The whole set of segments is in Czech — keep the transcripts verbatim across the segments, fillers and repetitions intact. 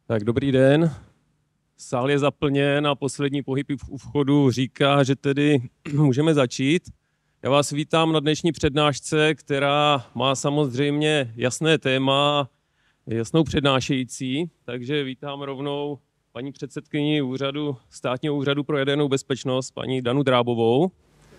Tak dobrý den. Sál je zaplněn a poslední pohyb u vchodu říká, že tedy můžeme začít. Já vás vítám na dnešní přednášce, která má samozřejmě jasné téma, jasnou přednášející, takže vítám rovnou paní předsedkyni úřadu, Státního úřadu pro jadernou bezpečnost, paní Danu Drábovou.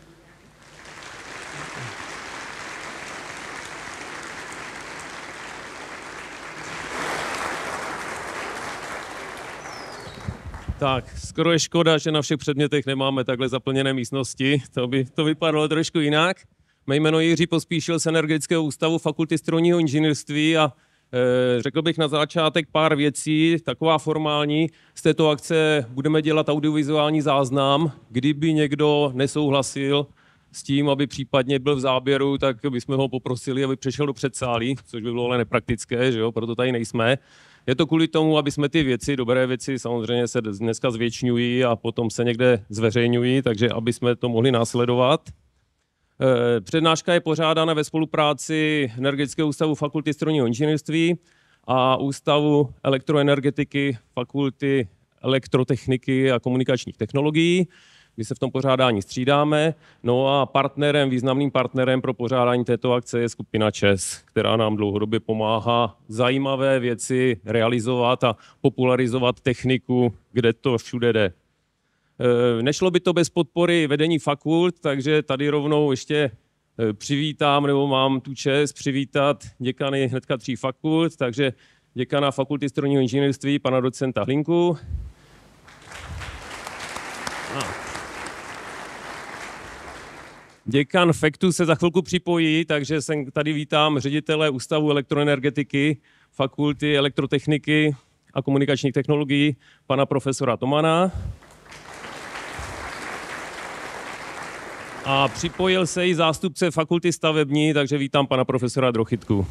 Tak, skoro je škoda, že na všech předmětech nemáme takhle zaplněné místnosti, to by to vypadalo trošku jinak. Mé jméno je Jiří Pospíšil z Energetického ústavu Fakulty strojního inženýrství a e, řekl bych na začátek pár věcí, taková formální. Z této akce budeme dělat audiovizuální záznam. Kdyby někdo nesouhlasil s tím, aby případně byl v záběru, tak bychom ho poprosili, aby přešel do předsálí, což by bylo ale nepraktické, že jo? Proto tady nejsme. Je to kvůli tomu, aby jsme ty věci, dobré věci, samozřejmě se dneska zvětšňují a potom se někde zveřejňují, takže aby jsme to mohli následovat. Přednáška je pořádána ve spolupráci Energetického ústavu Fakulty strojního inženýrství a Ústavu elektroenergetiky Fakulty elektrotechniky a komunikačních technologií. My se v tom pořádání střídáme. No a partnerem, významným partnerem pro pořádání této akce je skupina ČEZ, která nám dlouhodobě pomáhá zajímavé věci realizovat a popularizovat techniku, kde to všude jde. Nešlo by to bez podpory vedení fakult, takže tady rovnou ještě přivítám, nebo mám tu čest přivítat děkany hnedka tří fakult, takže děkana Fakulty strojního inženýrství, pana docenta Hlinku. Děkan FEKTu se za chvilku připojí, takže jsem tady vítám ředitele Ústavu elektroenergetiky, Fakulty elektrotechniky a komunikačních technologií, pana profesora Tomana. A připojil se i zástupce Fakulty stavební, takže vítám pana profesora Drochytku.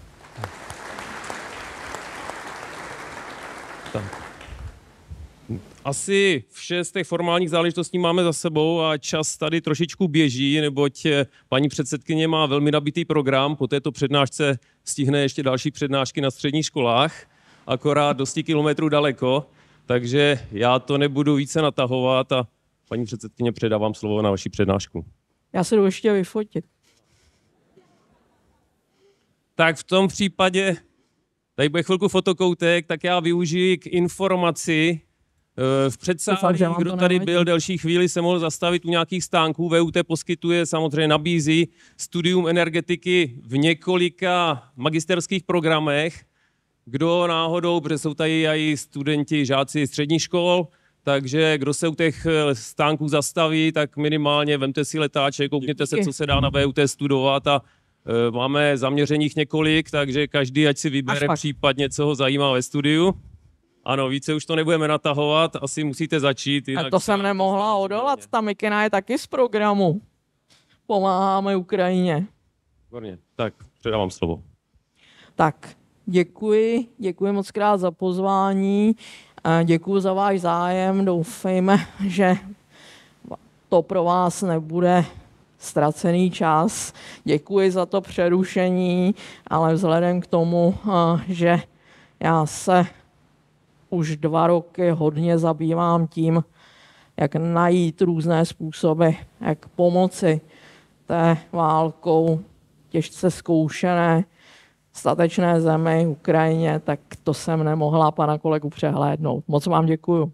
Tak. Asi vše z těch formálních záležitostí máme za sebou a čas tady trošičku běží, neboť paní předsedkyně má velmi nabitý program. Po této přednášce stihne ještě další přednášky na středních školách, akorát do sta kilometrů daleko, takže já to nebudu více natahovat a paní předsedkyně, předávám slovo na vaši přednášku. Já se jdu ještě vyfotit. Tak v tom případě, tady bude chvilku fotokoutek, tak já využiji k informaci. V předsálí, kdo tady byl delší chvíli, se mohl zastavit u nějakých stánků. V U T poskytuje, samozřejmě nabízí studium energetiky v několika magisterských programech. Kdo náhodou, protože jsou tady i studenti, žáci středních škol, takže kdo se u těch stánků zastaví, tak minimálně vemte si letáček, koukněte se, co se dá na V U T studovat a e, máme zaměřeních několik, takže každý ať si vybere případně, co ho zajímá ve studiu. Ano, více už to nebudeme natahovat, asi musíte začít. A to jsem nemohla odolat, ta mikina je taky z programu. Pomáháme Ukrajině. Výborně, tak předávám slovo. Tak, děkuji, děkuji moc krát za pozvání, děkuji za váš zájem, doufejme, že to pro vás nebude ztracený čas. Děkuji za to přerušení, ale vzhledem k tomu, že já se už dva roky hodně zabývám tím, jak najít různé způsoby, jak pomoci té válkou těžce zkoušené statečné zemi Ukrajině, tak to jsem nemohla pana kolegu přehlédnout. Moc vám děkuju.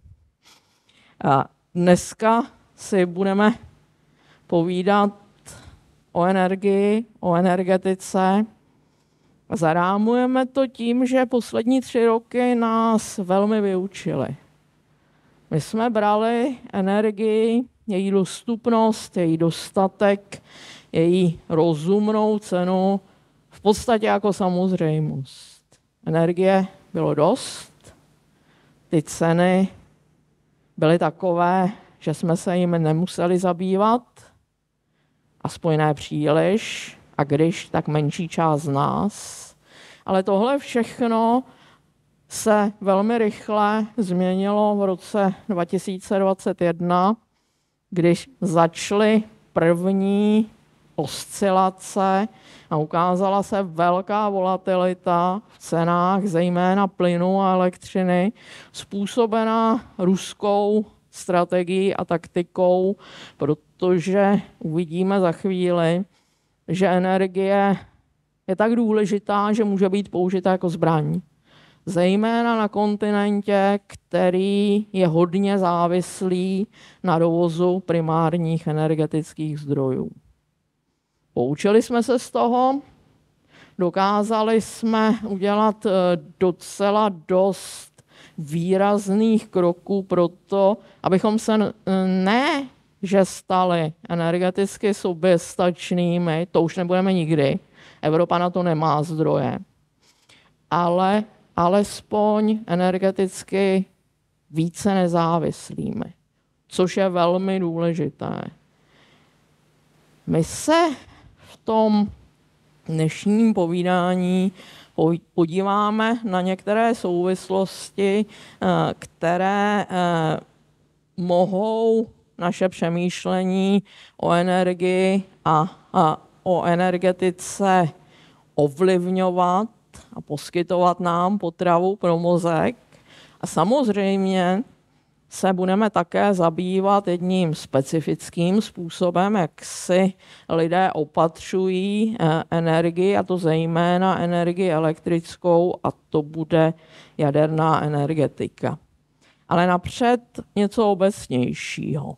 A dneska si budeme povídat o energii, o energetice. Zarámujeme to tím, že poslední tři roky nás velmi vyučili. My jsme brali energii, její dostupnost, její dostatek, její rozumnou cenu v podstatě jako samozřejmost. Energie bylo dost, ty ceny byly takové, že jsme se jim nemuseli zabývat, aspoň ne příliš, a když, tak menší část z nás. Ale tohle všechno se velmi rychle změnilo v roce dva tisíce dvacet jedna, když začaly první oscilace a ukázala se velká volatilita v cenách, zejména plynu a elektřiny, způsobená ruskou strategií a taktikou, protože uvidíme za chvíli, že energie je tak důležitá, že může být použita jako zbraň. Zejména na kontinentě, který je hodně závislý na dovozu primárních energetických zdrojů. Poučili jsme se z toho, dokázali jsme udělat docela dost výrazných kroků pro to, abychom se ne, že stali energeticky soběstačnými, to už nebudeme nikdy, Evropa na to nemá zdroje, ale alespoň energeticky více nezávislými, což je velmi důležité. My se v tom dnešním povídání podíváme na některé souvislosti, které mohou naše přemýšlení o energii a, a o energetice ovlivňovat a poskytovat nám potravu pro mozek. A samozřejmě se budeme také zabývat jedním specifickým způsobem, jak si lidé opatřují energii, a to zejména energii elektrickou, a to bude jaderná energetika. Ale napřed něco obecnějšího.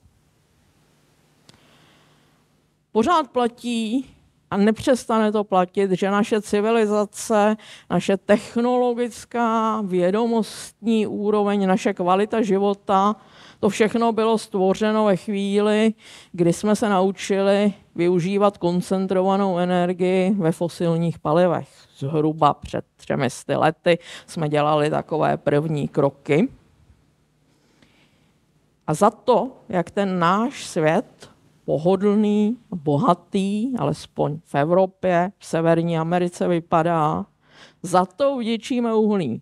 Pořád platí a nepřestane to platit, že naše civilizace, naše technologická, vědomostní úroveň, naše kvalita života, to všechno bylo stvořeno ve chvíli, kdy jsme se naučili využívat koncentrovanou energii ve fosilních palivech. Zhruba před třemi sty lety jsme dělali takové první kroky. A za to, jak ten náš svět pohodlný, bohatý, alespoň v Evropě, v Severní Americe vypadá, za to vděčíme uhlí,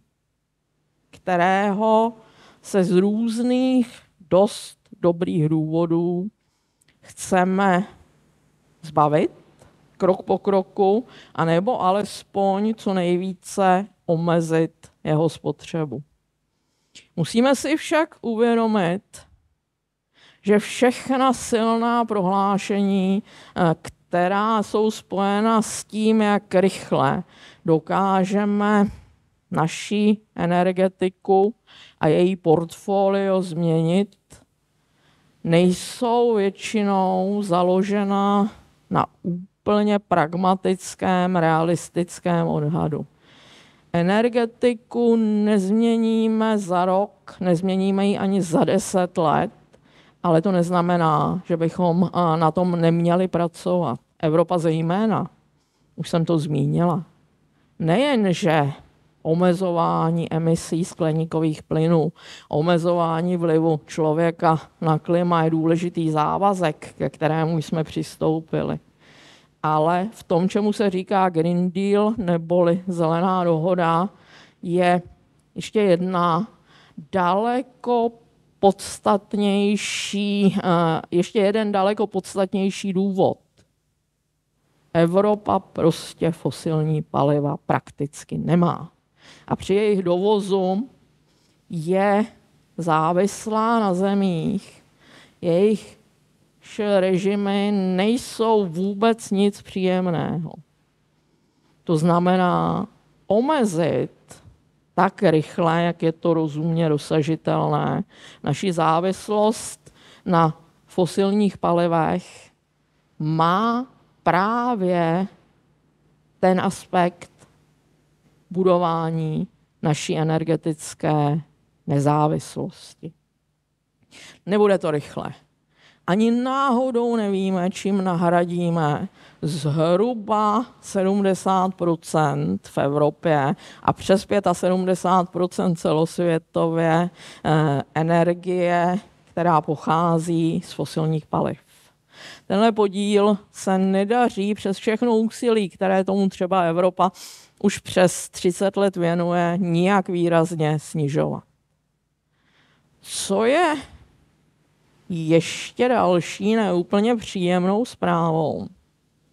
kterého se z různých dost dobrých důvodů chceme zbavit krok po kroku, anebo alespoň co nejvíce omezit jeho spotřebu. Musíme si však uvědomit, že všechna silná prohlášení, která jsou spojena s tím, jak rychle dokážeme naši energetiku a její portfolio změnit, nejsou většinou založena na úplně pragmatickém, realistickém odhadu. Energetiku nezměníme za rok, nezměníme ji ani za deset let, ale to neznamená, že bychom na tom neměli pracovat. Evropa zejména, už jsem to zmínila, nejenže omezování emisí skleníkových plynů, omezování vlivu člověka na klima je důležitý závazek, ke kterému jsme přistoupili. Ale v tom, čemu se říká Green Deal neboli zelená dohoda, je ještě jedna daleko podstatnější, ještě jeden daleko podstatnější důvod. Evropa prostě fosilní paliva prakticky nemá. A při jejich dovozu je závislá na zemích. Jejich režimy nejsou vůbec nic příjemného. To znamená omezit tak rychle, jak je to rozumně dosažitelné, naši závislost na fosilních palivech má právě ten aspekt budování naší energetické nezávislosti. Nebude to rychle. Ani náhodou nevíme, čím nahradíme zhruba sedmdesát procent v Evropě a přes sedmdesát pět procent celosvětově energie, která pochází z fosilních paliv. Tenhle podíl se nedaří přes všechno úsilí, které tomu třeba Evropa už přes třicet let věnuje, nijak výrazně snižovat. Co je ještě další neúplně příjemnou zprávou,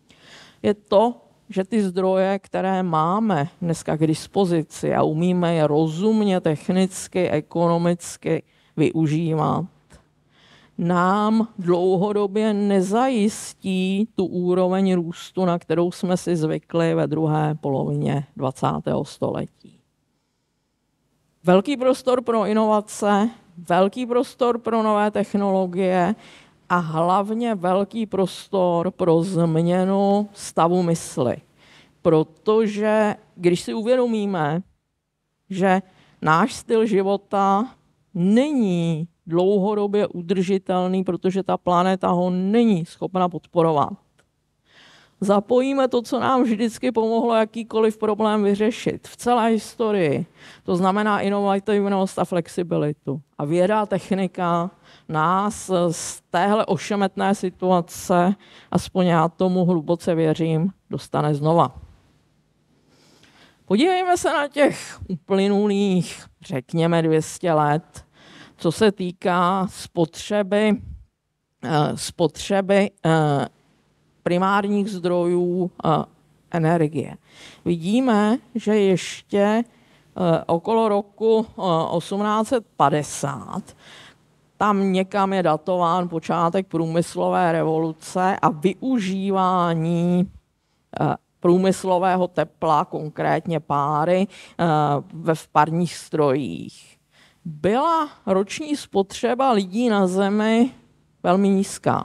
je to, že ty zdroje, které máme dneska k dispozici a umíme je rozumně, technicky, ekonomicky využívat, nám dlouhodobě nezajistí tu úroveň růstu, na kterou jsme si zvykli ve druhé polovině dvacátého století. Velký prostor pro inovace, velký prostor pro nové technologie a hlavně velký prostor pro změnu stavu mysli. Protože když si uvědomíme, že náš styl života není dlouhodobě udržitelný, protože ta planeta ho není schopna podporovat. Zapojíme to, co nám vždycky pomohlo jakýkoliv problém vyřešit v celé historii. To znamená inovativnost a flexibilitu. A věda a technika nás z téhle ošemetné situace, aspoň já tomu hluboce věřím, dostane znova. Podívejme se na těch uplynulých, řekněme, dvě stě let, co se týká spotřeby, spotřeby primárních zdrojů energie. Vidíme, že ještě okolo roku osmnáct set padesát tam někam je datován počátek průmyslové revoluce a využívání průmyslového tepla, konkrétně páry, ve parních strojích. Byla roční spotřeba lidí na Zemi velmi nízká.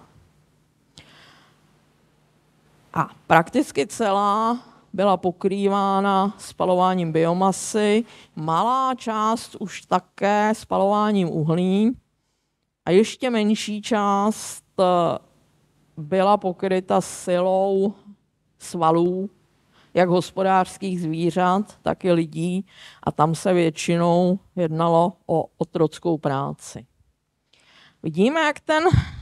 A prakticky celá byla pokrývána spalováním biomasy, malá část už také spalováním uhlí a ještě menší část byla pokryta silou svalů, jak hospodářských zvířat, tak i lidí, a tam se většinou jednalo o otrockou práci. Vidíme, jak ten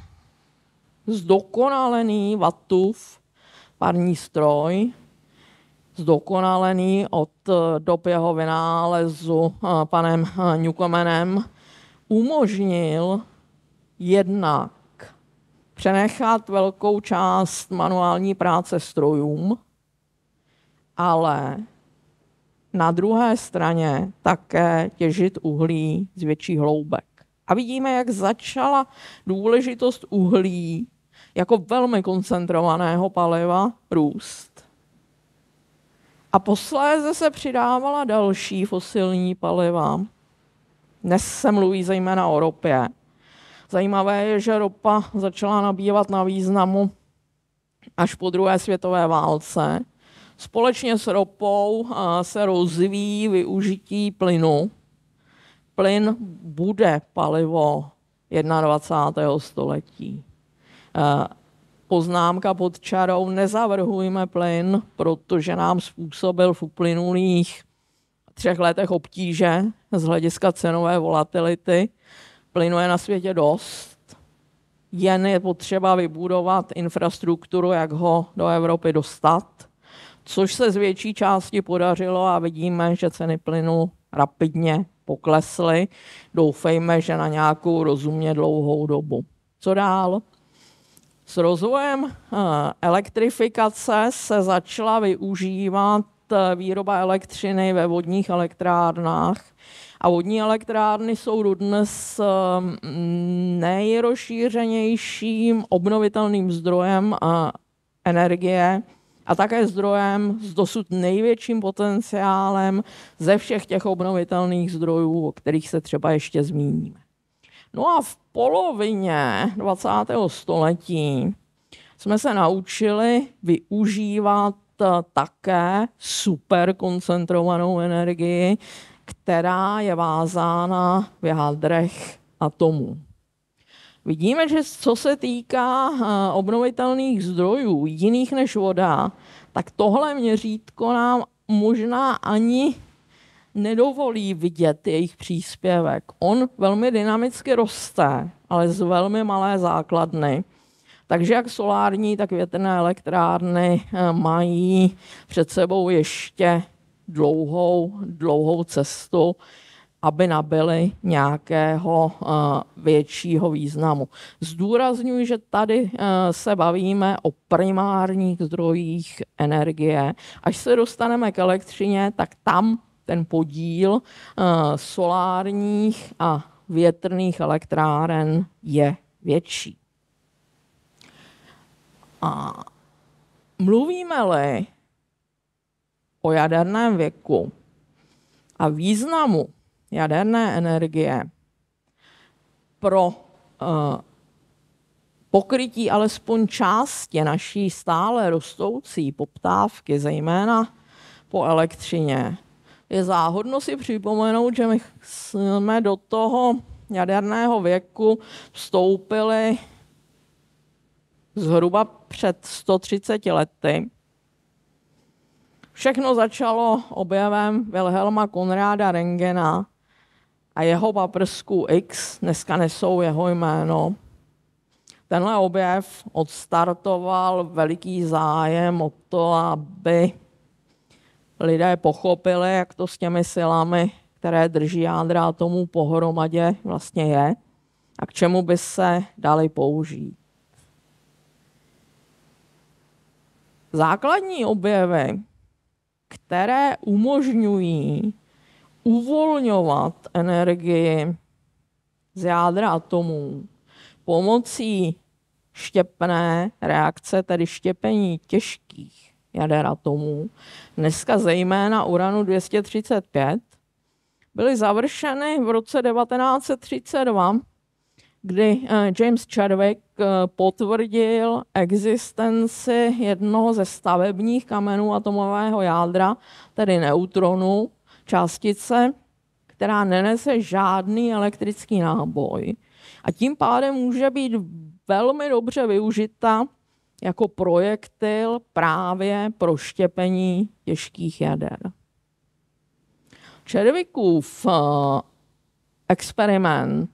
zdokonalený Wattův parní stroj, zdokonalený od dob jeho vynálezu panem Newcomenem, umožnil jednak přenechat velkou část manuální práce strojům, ale na druhé straně také těžit uhlí z větších hloubek. A vidíme, jak začala důležitost uhlí jako velmi koncentrovaného paliva růst. A posléze se přidávala další fosilní paliva. Dnes se mluví zejména o ropě. Zajímavé je, že ropa začala nabývat na významu až po druhé světové válce. Společně s ropou se rozvíjí využití plynu. Plyn bude palivo dvacátého prvního století. Poznámka pod čarou: nezavrhujme plyn, protože nám způsobil v uplynulých třech letech obtíže z hlediska cenové volatility. Plynu je na světě dost, jen je potřeba vybudovat infrastrukturu, jak ho do Evropy dostat, což se z větší části podařilo a vidíme, že ceny plynu rapidně poklesly. Doufejme, že na nějakou rozumně dlouhou dobu. Co dál? S rozvojem elektrifikace se začala využívat výroba elektřiny ve vodních elektrárnách. A vodní elektrárny jsou dodnes nejrozšířenějším obnovitelným zdrojem energie a také zdrojem s dosud největším potenciálem ze všech těch obnovitelných zdrojů, o kterých se třeba ještě zmíníme. No a v polovině dvacátého století jsme se naučili využívat také superkoncentrovanou energii, která je vázána v jádrech atomů. Vidíme, že co se týká obnovitelných zdrojů, jiných než voda, tak tohle měřítko nám možná ani nedovolí vidět jejich příspěvek. On velmi dynamicky roste, ale z velmi malé základny. Takže jak solární, tak větrné elektrárny mají před sebou ještě dlouhou, dlouhou cestu aby nabyly nějakého uh, většího významu. Zdůrazňuji, že tady uh, se bavíme o primárních zdrojích energie. Až se dostaneme k elektřině, tak tam ten podíl uh, solárních a větrných elektráren je větší. A mluvíme-li o jaderném věku a významu jaderné energie pro uh, pokrytí alespoň části naší stále rostoucí poptávky, zejména po elektřině, je záhodno si připomenout, že my jsme do toho jaderného věku vstoupili zhruba před sto třiceti lety. Všechno začalo objevem Wilhelma Konráda Röntgena a jeho paprsků X, dneska nesou jeho jméno. Tenhle objev odstartoval veliký zájem o to, aby lidé pochopili, jak to s těmi silami, které drží jádra atomů pohromadě, vlastně je a k čemu by se dali použít. Základní objevy, které umožňují uvolňovat energii z jádra atomů pomocí štěpné reakce, tedy štěpení těžkých jader atomů, dneska zejména uranu dvě stě třicet pět, byly završeny v roce devatenáct set třicet dva, kdy James Chadwick potvrdil existenci jednoho ze stavebních kamenů atomového jádra, tedy neutronu, částice, která nenese žádný elektrický náboj a tím pádem může být velmi dobře využita jako projektil právě pro štěpení těžkých jader. Chadwickův experiment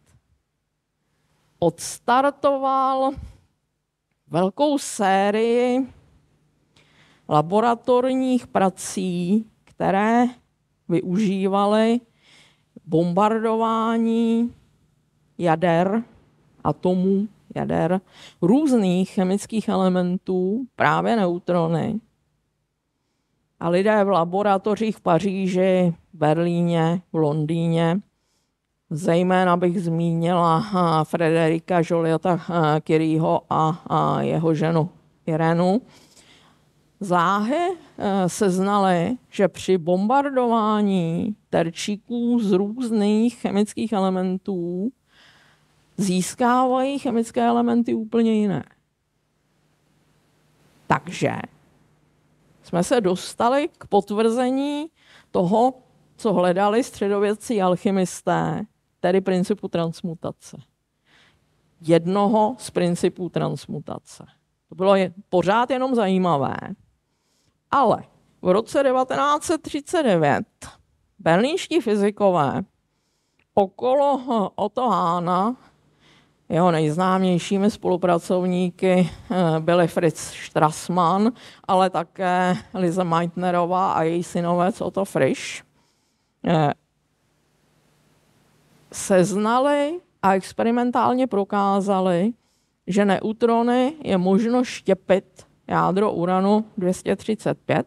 odstartoval velkou sérii laboratorních prací, které využívaly bombardování jader, atomů, jader, různých chemických elementů, právě neutrony. A lidé v laboratořích v Paříži, Berlíně, v Londýně, zejména bych zmínila Frederika Joliota Curieho a jeho ženu Irenu, záhy seznali, že při bombardování terčíků z různých chemických elementů získávají chemické elementy úplně jiné. Takže jsme se dostali k potvrzení toho, co hledali středověcí alchymisté, tedy principu transmutace. Jednoho z principů transmutace. To bylo je, pořád jenom zajímavé. Ale v roce devatenáct set třicet devět berlínští fyzikové okolo Otto Hahna, jeho nejznámějšími spolupracovníky byli Fritz Strassmann, ale také Lise Meitnerová a její synovec Otto Frisch, seznali a experimentálně prokázali, že neutrony je možno štěpit jádro uranu dvě stě třicet pět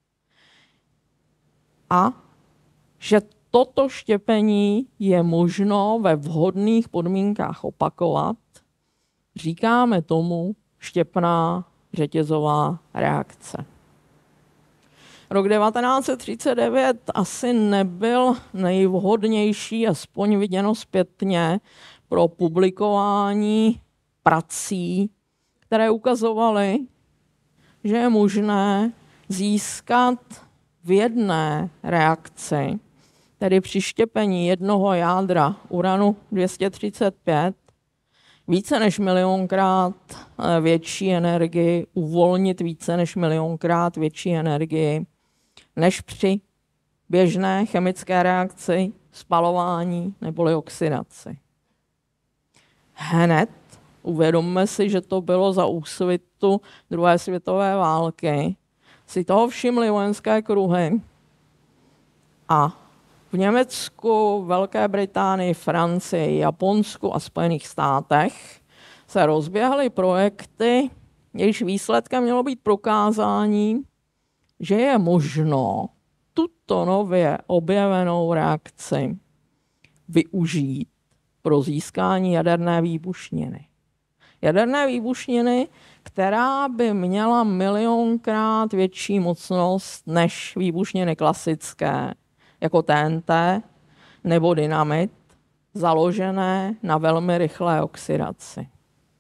a že toto štěpení je možno ve vhodných podmínkách opakovat. Říkáme tomu štěpná řetězová reakce. Rok devatenáct set třicet devět asi nebyl nejvhodnější, aspoň viděno zpětně, pro publikování prací, které ukazovaly, že je možné získat v jedné reakci, tedy při štěpení jednoho jádra uranu dvě stě třicet pět, více než milionkrát větší energii, uvolnit více než milionkrát větší energii, než při běžné chemické reakci, spalování neboli oxidaci. Hned uvědomme si, že to bylo za úsvitu druhé světové války. Si toho všimly vojenské kruhy a V Německu, Velké Británii, Francii, Japonsku a Spojených státech se rozběhly projekty, jejichž výsledkem mělo být prokázání, že je možno tuto nově objevenou reakci využít pro získání jaderné výbušniny. Jaderné výbušniny, která by měla milionkrát větší mocnost než výbušniny klasické, jako T N T nebo dynamit, založené na velmi rychlé oxidaci.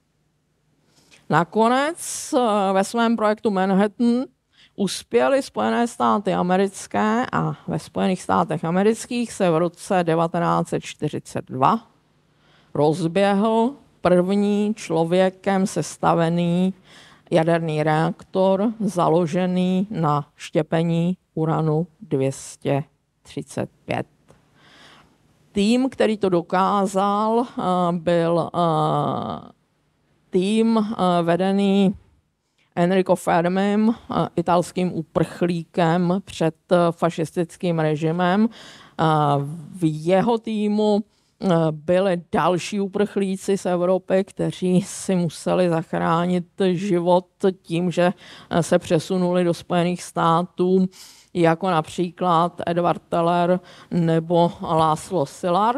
Nakonec ve svém projektu Manhattan uspěly Spojené státy americké a ve Spojených státech amerických se v roce devatenáct set čtyřicet dva rozběhl první člověkem sestavený jaderný reaktor založený na štěpení uranu dvě stě třicet pět. Tým, který to dokázal, byl tým vedený Enrico Fermim, italským uprchlíkem před fašistickým režimem. V jeho týmu byli další uprchlíci z Evropy, kteří si museli zachránit život tím, že se přesunuli do Spojených států, jako například Edward Teller nebo László Szilard.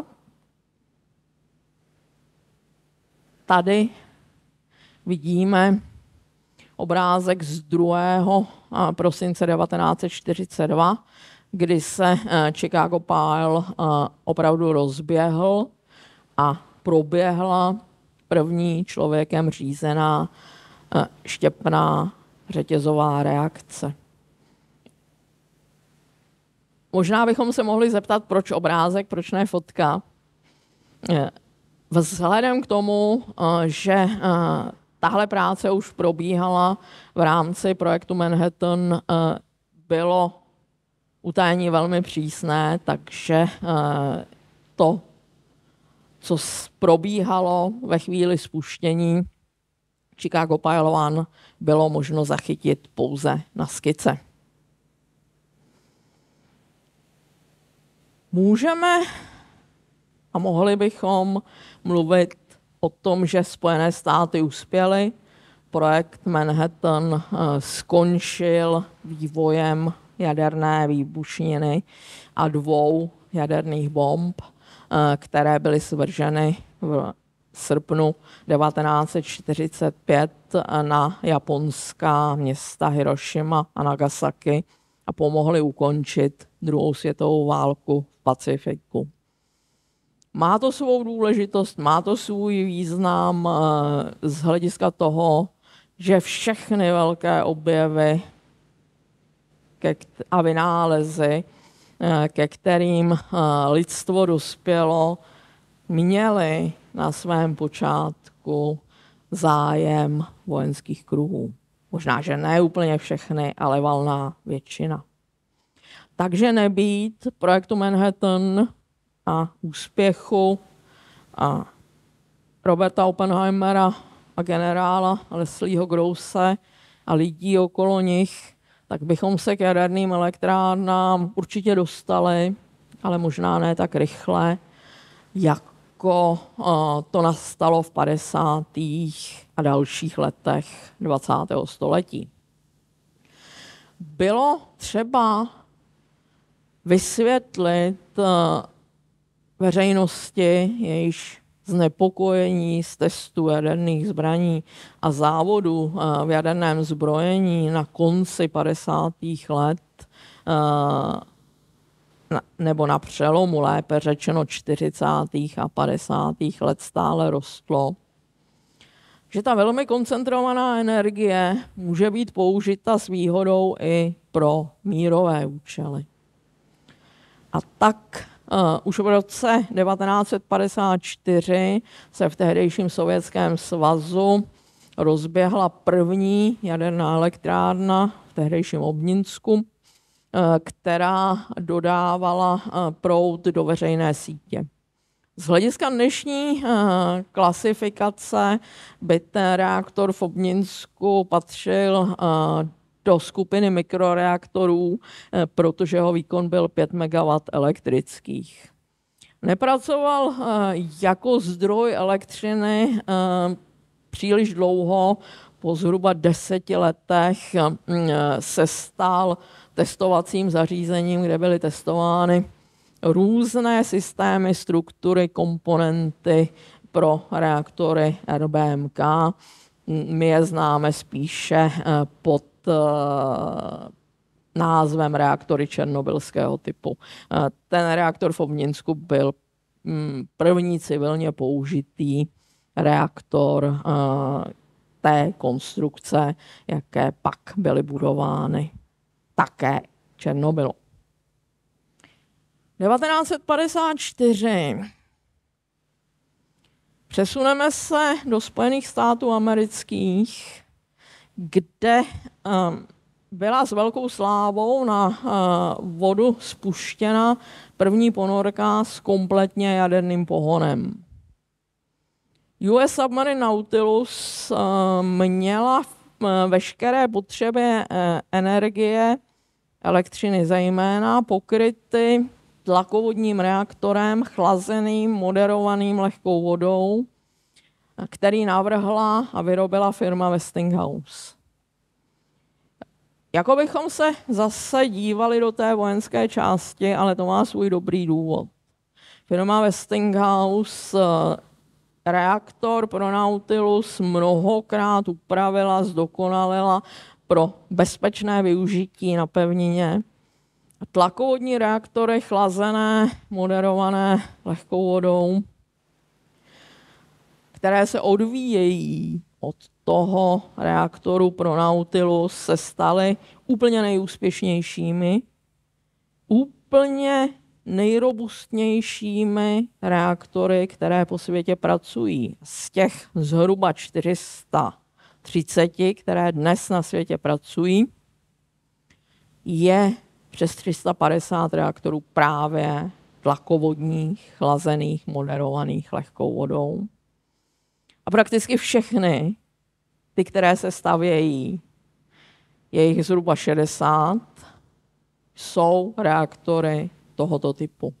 Tady vidíme obrázek z druhého prosince devatenáct set čtyřicet dva, kdy se Chicago Pile opravdu rozběhl a proběhla první člověkem řízená štěpná řetězová reakce. Možná bychom se mohli zeptat, proč obrázek, proč ne fotka. Vzhledem k tomu, že tahle práce už probíhala v rámci projektu Manhattan, bylo utajení velmi přísné, takže to, co probíhalo ve chvíli spuštění Chicago Pile One, bylo možno zachytit pouze na skice. Můžeme a mohli bychom mluvit o tom, že Spojené státy uspěly. Projekt Manhattan skončil vývojem jaderné výbušniny a dvou jaderných bomb, které byly svrženy v srpnu devatenáct set čtyřicet pět na japonská města Hirošima a Nagasaki a pomohly ukončit druhou světovou válku v Pacifiku. Má to svou důležitost, má to svůj význam z hlediska toho, že všechny velké objevy a vynálezy, ke kterým lidstvo dospělo, měly na svém počátku zájem vojenských kruhů. Možná, že ne úplně všechny, ale valná většina. Takže nebýt projektu Manhattan a úspěchu a Roberta Oppenheimera a generála Leslieho Grosse a lidí okolo nich, tak bychom se k jaderným elektrárnám určitě dostali, ale možná ne tak rychle, jako to nastalo v padesátých a dalších letech dvacátého století. Bylo třeba vysvětlit veřejnosti, jejíž znepokojení z testů jaderných zbraní a závodů v jaderném zbrojení na konci padesátých let nebo na přelomu, lépe řečeno čtyřicátých a padesátých let stále rostlo, že ta velmi koncentrovaná energie může být použita s výhodou i pro mírové účely. A tak Uh, už v roce devatenáct set padesát čtyři se v tehdejším Sovětském svazu rozběhla první jaderná elektrárna v tehdejším Obninsku, uh, která dodávala uh, proud do veřejné sítě. Z hlediska dnešní uh, klasifikace by ten reaktor v Obninsku patřil uh, do skupiny mikroreaktorů, protože jeho výkon byl pět megawattů elektrických. Nepracoval jako zdroj elektřiny příliš dlouho, po zhruba deseti letech se stal testovacím zařízením, kde byly testovány různé systémy, struktury, komponenty pro reaktory R B M K. My je známe spíše pod názvem reaktory černobylského typu. Ten reaktor v Obninsku byl první civilně použitý reaktor té konstrukce, jaké pak byly budovány také v Černobylu. devatenáct set padesát čtyři. Přesuneme se do Spojených států amerických, kde um, byla s velkou slávou na uh, vodu spuštěna první ponorka s kompletně jaderným pohonem. U S Submarine Nautilus uh, měla uh, veškeré potřeby uh, energie, elektřiny zejména, pokryty tlakovodním reaktorem, chlazeným, moderovaným lehkou vodou, který navrhla a vyrobila firma Westinghouse. Jako bychom se zase dívali do té vojenské části, ale to má svůj dobrý důvod. Firma Westinghouse reaktor pro Nautilus mnohokrát upravila, zdokonalila pro bezpečné využití na pevnině. Tlakovodní reaktory chlazené, moderované lehkou vodou, které se odvíjejí od toho reaktoru pro Nautilus, se staly úplně nejúspěšnějšími, úplně nejrobustnějšími reaktory, které po světě pracují. Z těch zhruba čtyři sta třicet, které dnes na světě pracují, je přes tři sta padesát reaktorů právě tlakovodních, chlazených, moderovaných lehkou vodou. A prakticky všechny, ty, které se stavějí, je jich zhruba šedesát, jsou reaktory tohoto typu.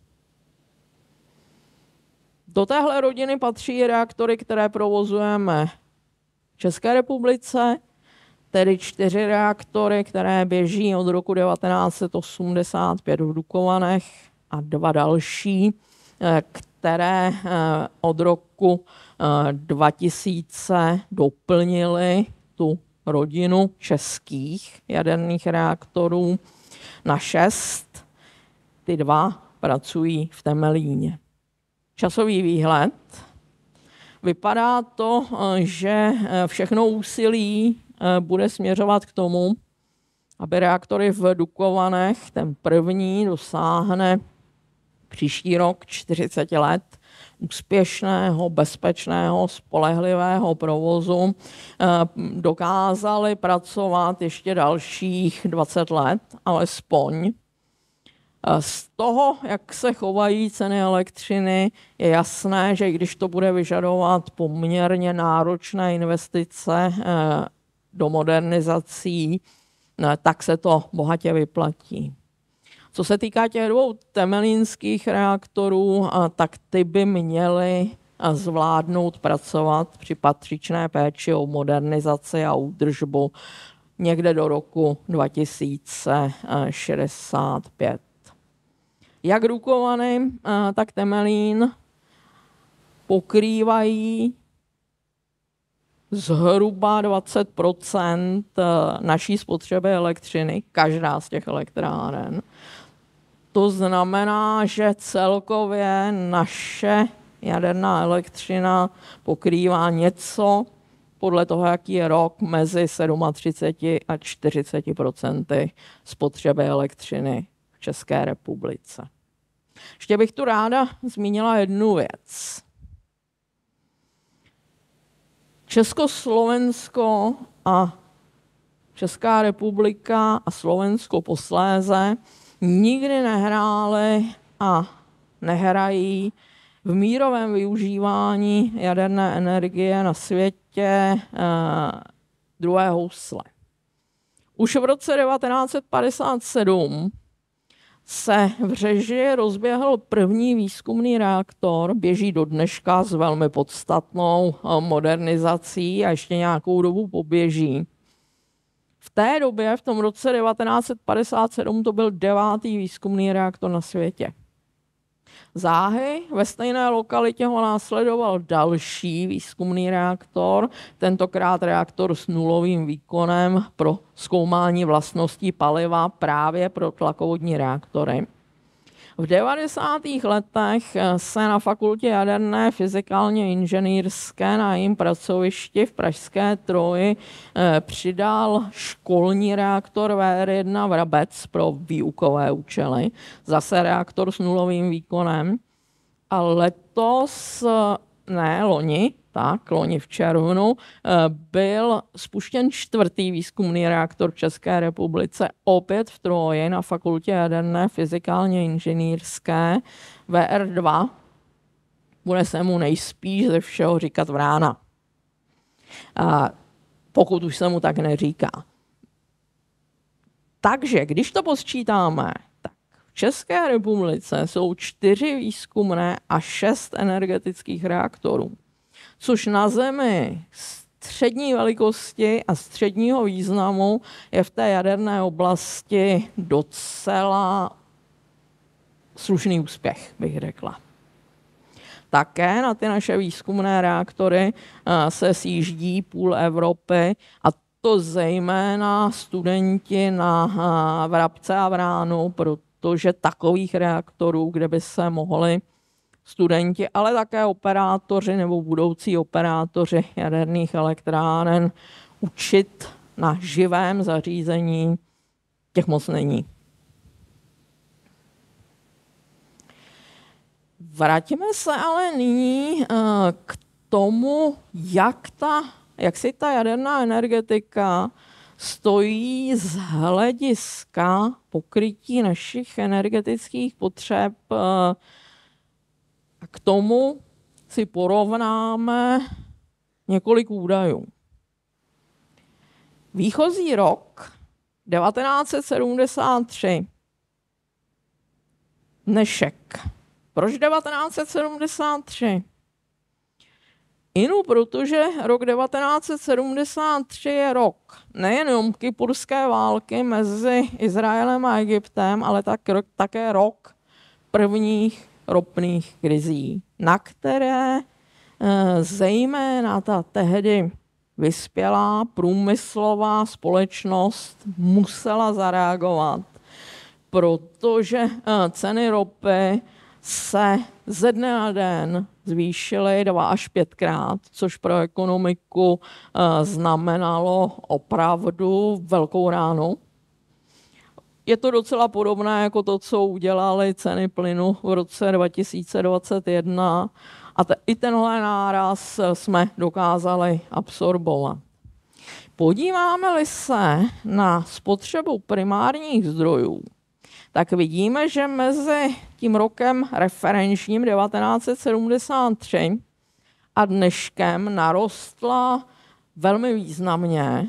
Do téhle rodiny patří reaktory, které provozujeme v České republice, tedy čtyři reaktory, které běží od roku devatenáct set osmdesát pět v Dukovanech a dva další, které od roku dva tisíce doplnily tu rodinu českých jaderných reaktorů na šest. Ty dva pracují v Temelíně. Časový výhled. Vypadá to, že všechno úsilí bude směřovat k tomu, aby reaktory v Dukovanech, ten první, dosáhne příští rok čtyřicet let úspěšného, bezpečného, spolehlivého provozu, dokázali pracovat ještě dalších dvacet let, alespoň. Z toho, jak se chovají ceny elektřiny, je jasné, že když to bude vyžadovat poměrně náročné investice do modernizací, tak se to bohatě vyplatí. Co se týká těch dvou temelínských reaktorů, tak ty by měly zvládnout pracovat při patřičné péči o modernizaci a údržbu někde do roku dva tisíce šedesát pět. Jak Dukovany, tak Temelín pokrývají zhruba dvacet procent naší spotřeby elektřiny, každá z těch elektráren. To znamená, že celkově naše jaderná elektřina pokrývá něco podle toho, jaký je rok, mezi třicet sedm a čtyřicet procent spotřeby elektřiny v České republice. Ještě bych tu ráda zmínila jednu věc. Československo a Česká republika a Slovensko posléze nikdy nehrály a nehrají v mírovém využívání jaderné energie na světě eh, druhé housle. Už v roce devatenáct set padesát sedm se v Řeži rozběhl první výzkumný reaktor, běží do dneška s velmi podstatnou modernizací a ještě nějakou dobu poběží. V té době, v tom roce devatenáct set padesát sedm, to byl devátý výzkumný reaktor na světě. Záhy ve stejné lokalitě ho následoval další výzkumný reaktor, tentokrát reaktor s nulovým výkonem pro zkoumání vlastností paliva právě pro tlakovodní reaktory. V devadesátých letech se na fakultě jaderné fyzikálně inženýrské na jejím pracovišti v pražské Troji přidal školní reaktor V R jedna Vrabec pro výukové účely, zase reaktor s nulovým výkonem. A letos, ne loni, tak loni v červnu, byl spuštěn čtvrtý výzkumný reaktor v České republice, opět v Troji na fakultě jaderné fyzikálně inženýrské V R dva. Bude se mu nejspíš ze všeho říkat Vrána. A pokud už se mu tak neříká. Takže, když to posčítáme, tak v České republice jsou čtyři výzkumné a šest energetických reaktorů, což na Zemi střední velikosti a středního významu je v té jaderné oblasti docela slušný úspěch, bych řekla. Také na ty naše výzkumné reaktory se sjíždí půl Evropy, a to zejména studenti na Vrabce a Vránu, protože takových reaktorů, kde by se mohli studenti, ale také operátoři nebo budoucí operátoři jaderných elektráren učit na živém zařízení, těch moc není. Vrátíme se ale nyní k tomu, jak, ta, jak si ta jaderná energetika stojí z hlediska pokrytí našich energetických potřeb. A k tomu si porovnáme několik údajů. Výchozí rok devatenáct set sedmdesát tři. Dnešek. Proč devatenáct set sedmdesát tři? Inu, protože rok devatenáct set sedmdesát tři je rok nejenom kypurské války mezi Izraelem a Egyptem, ale tak, také rok prvních ropných krizí, na které zejména ta tehdy vyspělá průmyslová společnost musela zareagovat, protože ceny ropy se ze dne na den zvýšily dva až pětkrát, což pro ekonomiku znamenalo opravdu velkou ránu. Je to docela podobné jako to, co udělaly ceny plynu v roce dva tisíce dvacet jedna, a te, i tenhle náraz jsme dokázali absorbovat. Podíváme-li se na spotřebu primárních zdrojů, tak vidíme, že mezi tím rokem referenčním devatenáct set sedmdesát tři a dneškem narostla velmi významně,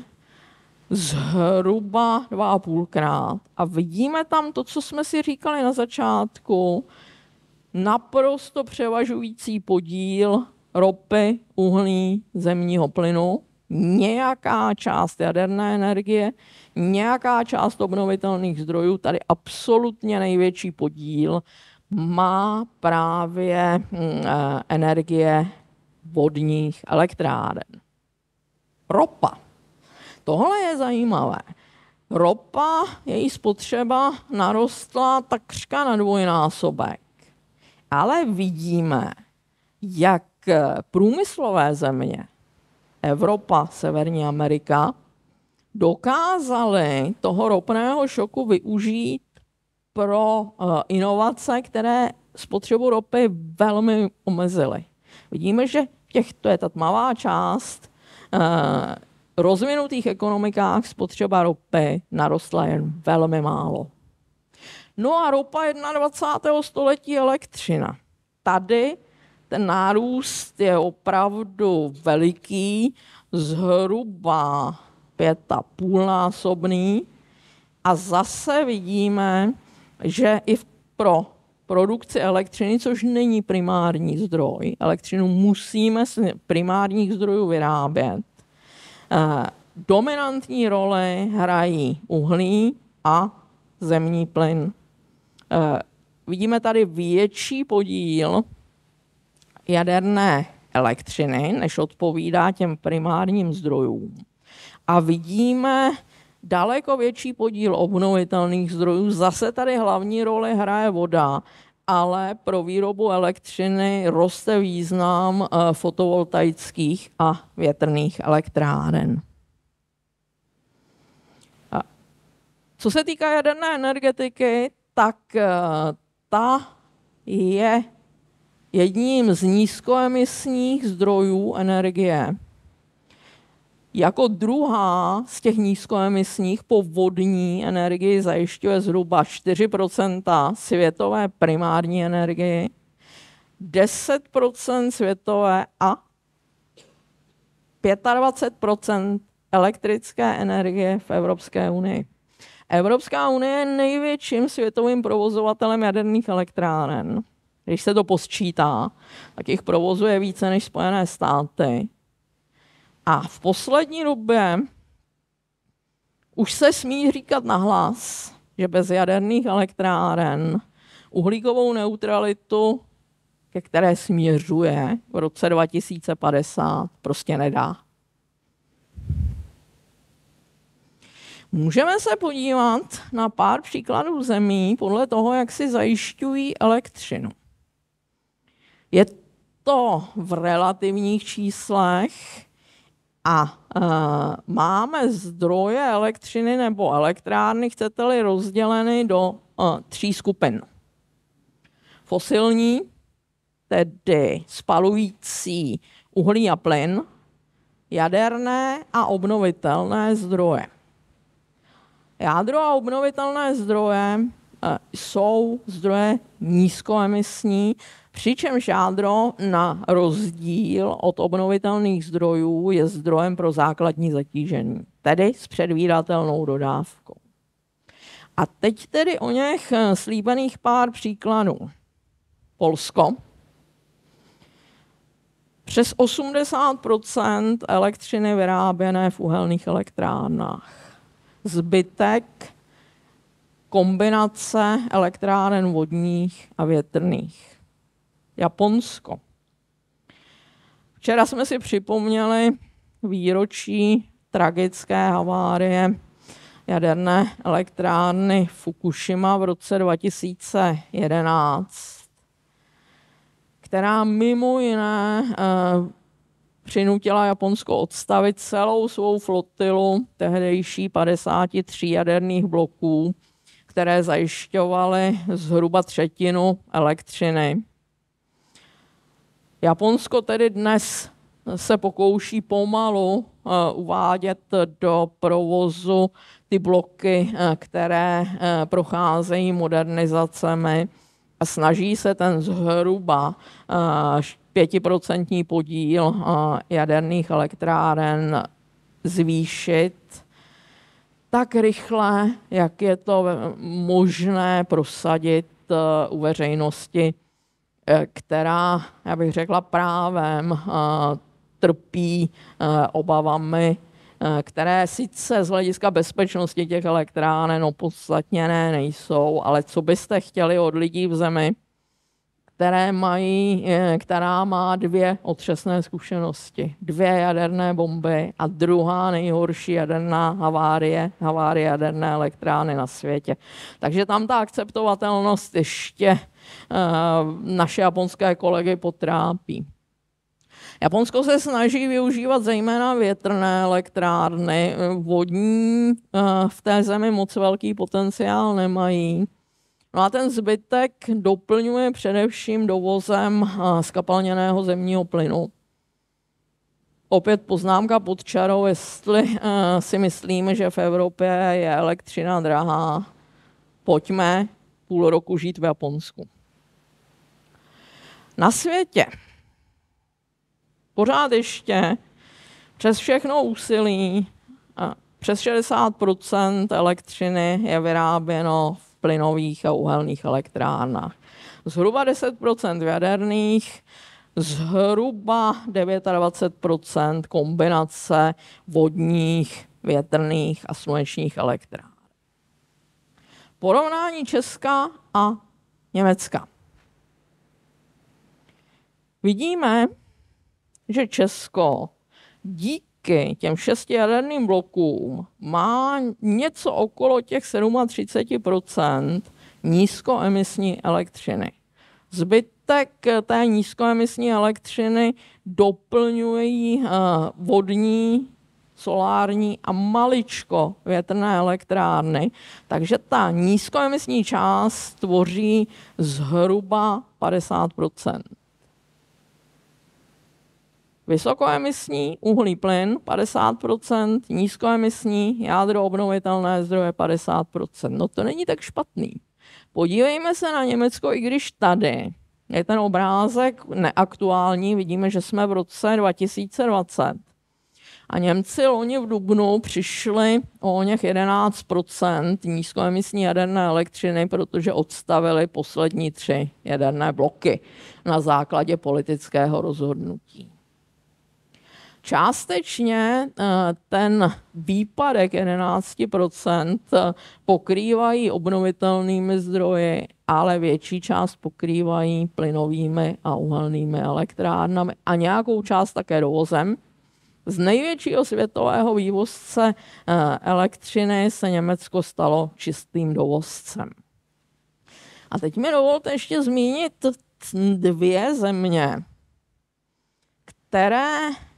zhruba dva a půlkrát. A vidíme tam to, co jsme si říkali na začátku, naprosto převažující podíl ropy, uhlí, zemního plynu, nějaká část jaderné energie, nějaká část obnovitelných zdrojů, tady absolutně největší podíl má právě energie vodních elektráren. Ropa. Tohle je zajímavé. Ropa, její spotřeba narostla takřka na dvojnásobek. Ale vidíme, jak průmyslové země, Evropa, Severní Amerika, dokázaly toho ropného šoku využít pro inovace, které spotřebu ropy velmi omezily. Vidíme, že těch, to je ta tmavá část, rozvinutých ekonomikách spotřeba ropy narostla jen velmi málo. No a ropa dvacátého prvního století elektřina. Tady ten nárůst je opravdu veliký, zhruba pět a půlnásobný. A zase vidíme, že i pro produkci elektřiny, což není primární zdroj, elektřinu musíme z primárních zdrojů vyrábět, dominantní roli hrají uhlí a zemní plyn. Vidíme tady větší podíl jaderné elektřiny, než odpovídá těm primárním zdrojům. A vidíme daleko větší podíl obnovitelných zdrojů. Zase tady hlavní roli hraje voda, ale pro výrobu elektřiny roste význam fotovoltaických a větrných elektráren. Co se týká jaderné energetiky, tak ta je jedním z nízkoemisních zdrojů energie. Jako druhá z těch nízkoemisních po vodní energii zajišťuje zhruba čtyři procenta světové primární energie, deset procent světové a dvacet pět procent elektrické energie v Evropské unii. Evropská unie je největším světovým provozovatelem jaderných elektráren. Když se to posčítá, tak jich provozuje více než Spojené státy. A v poslední době už se smí říkat nahlas, že bez jaderných elektráren uhlíkovou neutralitu, ke které směřuje v roce dva tisíce padesát, prostě nedá. Můžeme se podívat na pár příkladů zemí podle toho, jak si zajišťují elektřinu. Je to v relativních číslech a uh, máme zdroje elektřiny nebo elektrárny, chcete-li, rozděleny do uh, tří skupin. Fosilní, tedy spalující uhlí a plyn, jaderné a obnovitelné zdroje. Jádro a obnovitelné zdroje jsou zdroje nízkoemisní, přičemž jádro na rozdíl od obnovitelných zdrojů je zdrojem pro základní zatížení, tedy s předvídatelnou dodávkou. A teď tedy o něch slíbených pár příkladů. Polsko. Přes osmdesát procent elektřiny vyráběné v uhelných elektrárnách. Zbytek kombinace elektráren vodních a větrných. Japonsko. Včera jsme si připomněli výročí tragické havárie jaderné elektrárny Fukushima v roce dva tisíce jedenáct, která mimo jiné eh, přinutila Japonsko odstavit celou svou flotilu tehdejší padesáti tří jaderných bloků, které zajišťovaly zhruba třetinu elektřiny. Japonsko tedy dnes se pokouší pomalu uh, uvádět do provozu ty bloky, uh, které uh, procházejí modernizacemi a snaží se ten zhruba uh, pětiprocentní podíl uh, jaderných elektráren zvýšit tak rychle, jak je to možné prosadit uh, u veřejnosti, která, já bych řekla, právem trpí obavami, které sice z hlediska bezpečnosti těch elektráren opodstatněné nejsou, ale co byste chtěli od lidí v zemi, které mají, která má dvě otřesné zkušenosti. Dvě jaderné bomby a druhá nejhorší jaderná havárie, havárie jaderné elektrárny na světě. Takže tam ta akceptovatelnost ještě naše japonské kolegy potrápí. Japonsko se snaží využívat zejména větrné elektrárny. Vodní v té zemi moc velký potenciál nemají. No a ten zbytek doplňuje především dovozem zkapalněného zemního plynu. Opět poznámka pod čarou, jestli si myslíme, že v Evropě je elektřina drahá, pojďme půl roku žít v Japonsku. Na světě pořád ještě přes všechno úsilí Přes šedesát procent elektřiny je vyráběno v plynových a uhelných elektrárnách. Zhruba deset procent v jaderných, zhruba dvacet devět procent kombinace vodních, větrných a slunečních elektráren. Porovnání Česka a Německa. Vidíme, že Česko díky těm šesti jaderným blokům má něco okolo těch třicet sedm procent nízkoemisní elektřiny. Zbytek té nízkoemisní elektřiny doplňují vodní, solární a maličko větrné elektrárny, takže ta nízkoemisní část tvoří zhruba padesát procent. Vysokoemisní uhlí plyn padesát procent, nízkoemisní jádro obnovitelné zdroje padesát procent. No to není tak špatný. Podívejme se na Německo, i když tady je ten obrázek neaktuální, vidíme, že jsme v roce dva tisíce dvacet. A Němci loni v dubnu přišli o něch jedenáct procent nízkoemisní jaderné elektřiny, protože odstavili poslední tři jaderné bloky na základě politického rozhodnutí. Částečně ten výpadek jedenáct procent pokrývají obnovitelnými zdroji, ale větší část pokrývají plynovými a uhelnými elektrárnami a nějakou část také dovozem. Z největšího světového vývozce elektřiny se Německo stalo čistým dovozcem. A teď mi dovolte ještě zmínit dvě země, které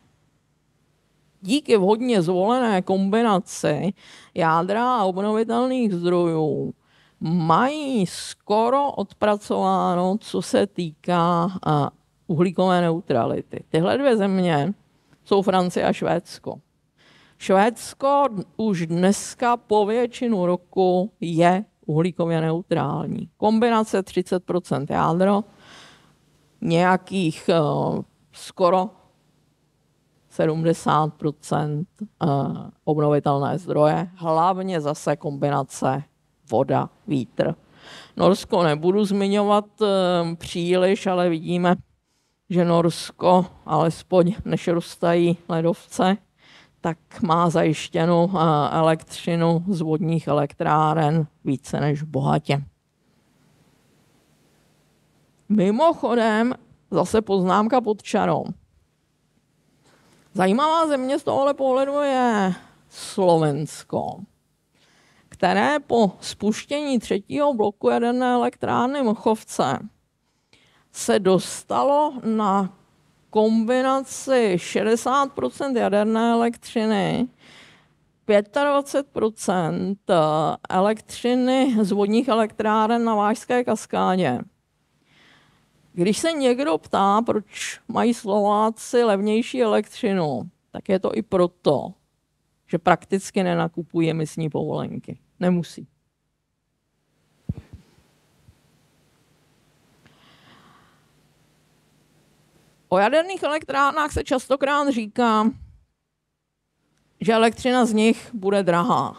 díky vhodně zvolené kombinaci jádra a obnovitelných zdrojů mají skoro odpracováno, co se týká uhlíkové neutrality. Tyhle dvě země jsou Francie a Švédsko. Švédsko už dneska po většinu roku je uhlíkově neutrální. Kombinace třicet procent jádro, nějakých uh, skoro sedmdesát procent uh, obnovitelné zdroje, hlavně zase kombinace voda, vítr. Norsko nebudu zmiňovat uh, příliš, ale vidíme, že Norsko, alespoň než roztají ledovce, tak má zajištěnou uh, elektřinu z vodních elektráren více než bohatě. Mimochodem, zase poznámka pod čarou. Zajímavá země z tohohle pohledu je Slovensko, které po spuštění třetího bloku jaderné elektrárny Mochovce se dostalo na kombinaci šedesát procent jaderné elektřiny, dvacet pět procent elektřiny z vodních elektráren na Vážské kaskádě. Když se někdo ptá, proč mají Slováci levnější elektřinu, tak je to i proto, že prakticky nenakupují emisní povolenky. Nemusí. O jaderných elektrárnách se častokrát říká, že elektřina z nich bude drahá.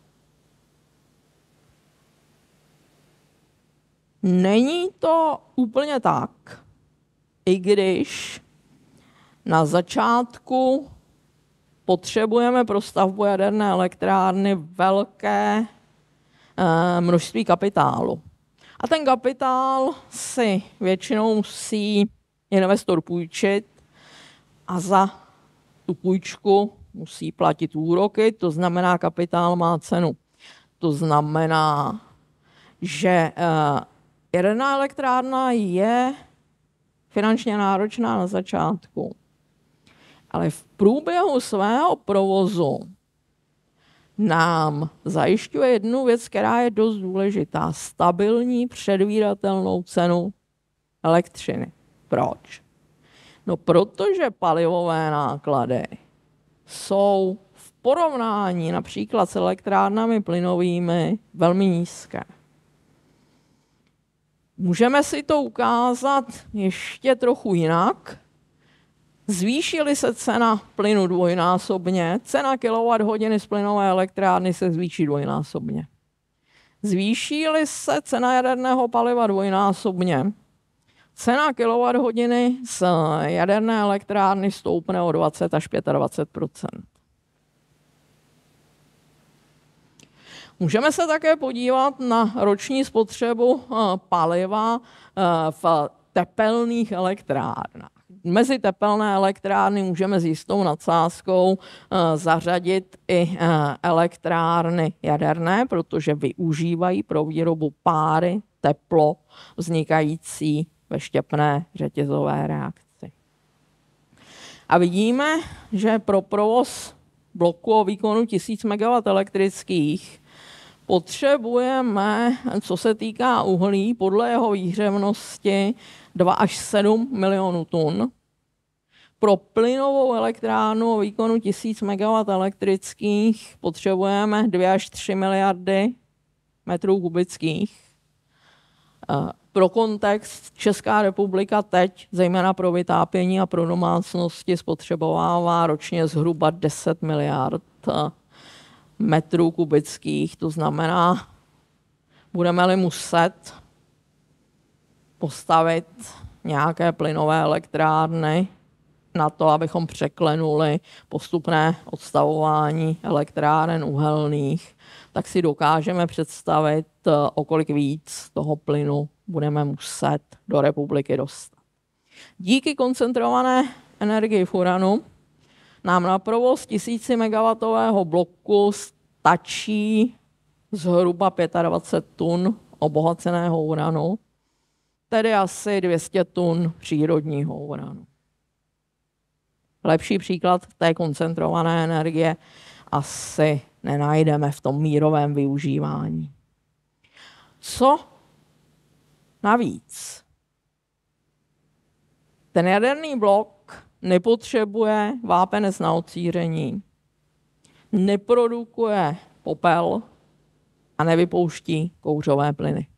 Není to úplně tak, i když na začátku potřebujeme pro stavbu jaderné elektrárny velké e, množství kapitálu. A ten kapitál si většinou musí investor půjčit a za tu půjčku musí platit úroky, to znamená, kapitál má cenu. To znamená, že e, jaderná elektrárna je finančně náročná na začátku, ale v průběhu svého provozu nám zajišťuje jednu věc, která je dost důležitá. Stabilní, předvídatelnou cenu elektřiny. Proč? No protože palivové náklady jsou v porovnání například s elektrárnami plynovými velmi nízké. Můžeme si to ukázat ještě trochu jinak. Zvýší-li se cena plynu dvojnásobně, cena kilowatthodiny z plynové elektrárny se zvýší dvojnásobně. Zvýší-li se cena jaderného paliva dvojnásobně, cena kilowatthodiny z jaderné elektrárny stoupne o dvacet až dvacet pět. Můžeme se také podívat na roční spotřebu paliva v tepelných elektrárnách. Mezi tepelné elektrárny můžeme s jistou nadsázkou zařadit i elektrárny jaderné, protože využívají pro výrobu páry teplo vznikající ve štěpné řetězové reakci. A vidíme, že pro provoz bloku o výkonu tisíc megawattů elektrických potřebujeme, co se týká uhlí, podle jeho výhřevnosti dva až sedm milionů tun. Pro plynovou elektrárnu o výkonu tisíc megawattů elektrických potřebujeme dvě až tři miliardy metrů kubických. Pro kontext, Česká republika teď, zejména pro vytápění a pro domácnosti, spotřebovává ročně zhruba deset miliard metrů kubických. To znamená, budeme-li muset postavit nějaké plynové elektrárny na to, abychom překlenuli postupné odstavování elektráren uhelných, tak si dokážeme představit, o kolik víc toho plynu budeme muset do republiky dostat. Díky koncentrované energii v uranu nám na provoz tisíci megawattového bloku stačí zhruba dvacet pět tun obohaceného uranu, tedy asi dvě stě tun přírodního uranu. Lepší příklad té koncentrované energie asi nenajdeme v tom mírovém využívání. Co navíc? Ten jaderný blok nepotřebuje vápenec na odcíření, neprodukuje popel a nevypouští kouřové plyny.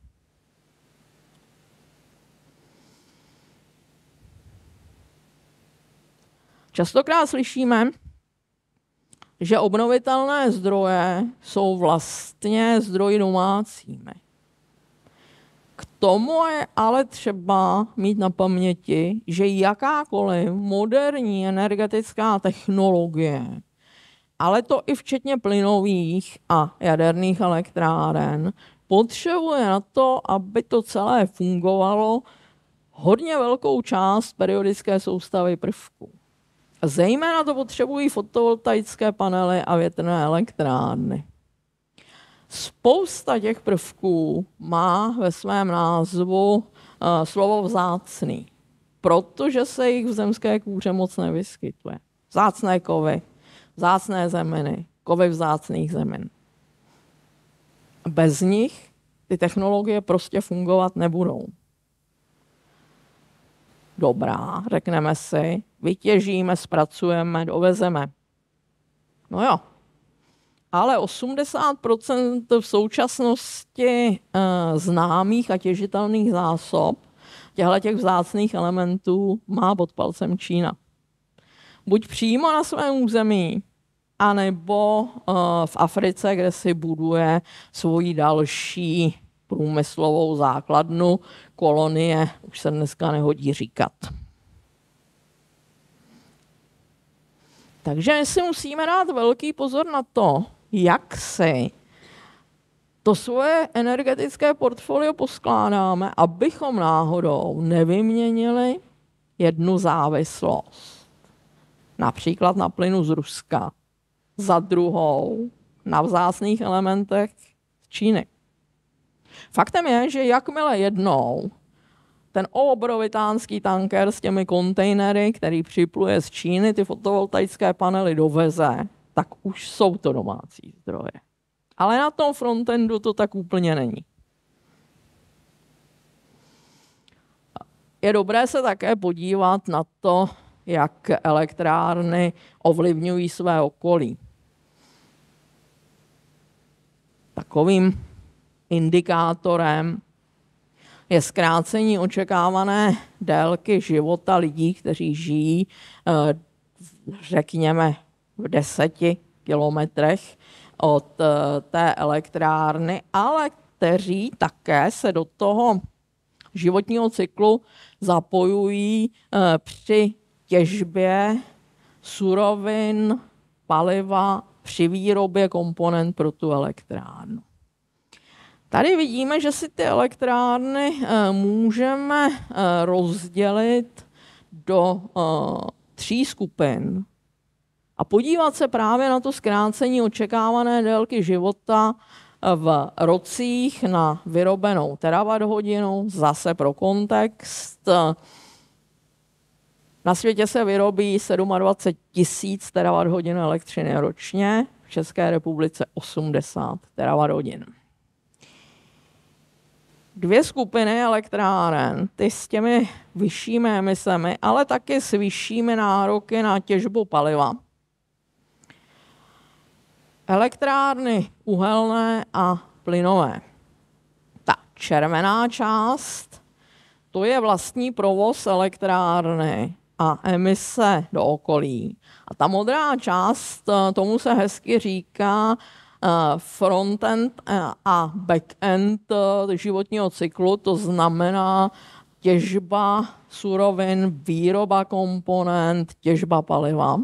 Častokrát slyšíme, že obnovitelné zdroje jsou vlastně zdroji domácími. K tomu je ale třeba mít na paměti, že jakákoliv moderní energetická technologie, ale to i včetně plynových a jaderných elektráren, potřebuje na to, aby to celé fungovalo, hodně velkou část periodické soustavy prvků. Zejména to potřebují fotovoltaické panely a větrné elektrárny. Spousta těch prvků má ve svém názvu uh, slovo vzácný, protože se jich v zemské kůře moc nevyskytuje. Vzácné kovy, vzácné zeminy, kovy vzácných zemin. Bez nich ty technologie prostě fungovat nebudou. Dobrá, řekneme si, vytěžíme, zpracujeme, dovezeme. No jo, ale osmdesát procent v současnosti e, známých a těžitelných zásob těchto vzácných elementů má pod palcem Čína. Buď přímo na svém území, anebo e, v Africe, kde si buduje svoji další průmyslovou základnu, kolonie, už se dneska nehodí říkat. Takže my si musíme dát velký pozor na to, jak si to svoje energetické portfolio poskládáme, abychom náhodou nevyměnili jednu závislost. Například na plynu z Ruska, za druhou na vzácných elementech z Číny. Faktem je, že jakmile jednou ten obrovitánský tanker s těmi kontejnery, který připluje z Číny, ty fotovoltaické panely doveze, tak už jsou to domácí zdroje. Ale na tom frontendu to tak úplně není. Je dobré se také podívat na to, jak elektrárny ovlivňují své okolí. Takovým indikátorem je zkrácení očekávané délky života lidí, kteří žijí, řekněme, v deseti kilometrech od té elektrárny, ale kteří také se do toho životního cyklu zapojují při těžbě surovin, paliva, při výrobě komponent pro tu elektrárnu. Tady vidíme, že si ty elektrárny můžeme rozdělit do tří skupin a podívat se právě na to zkrácení očekávané délky života v rocích na vyrobenou terawatt-hodinu. Zase pro kontext. Na světě se vyrobí dvacet sedm tisíc terawatt-hodin elektřiny ročně, v České republice osmdesát terawatt-hodin. Dvě skupiny elektráren, ty s těmi vyššími emisemi, ale taky s vyššími nároky na těžbu paliva. Elektrárny uhelné a plynové. Ta červená část, to je vlastní provoz elektrárny a emise do okolí. A ta modrá část, tomu se hezky říká frontend a backend životního cyklu, to znamená těžba surovin, výroba komponent, těžba paliva.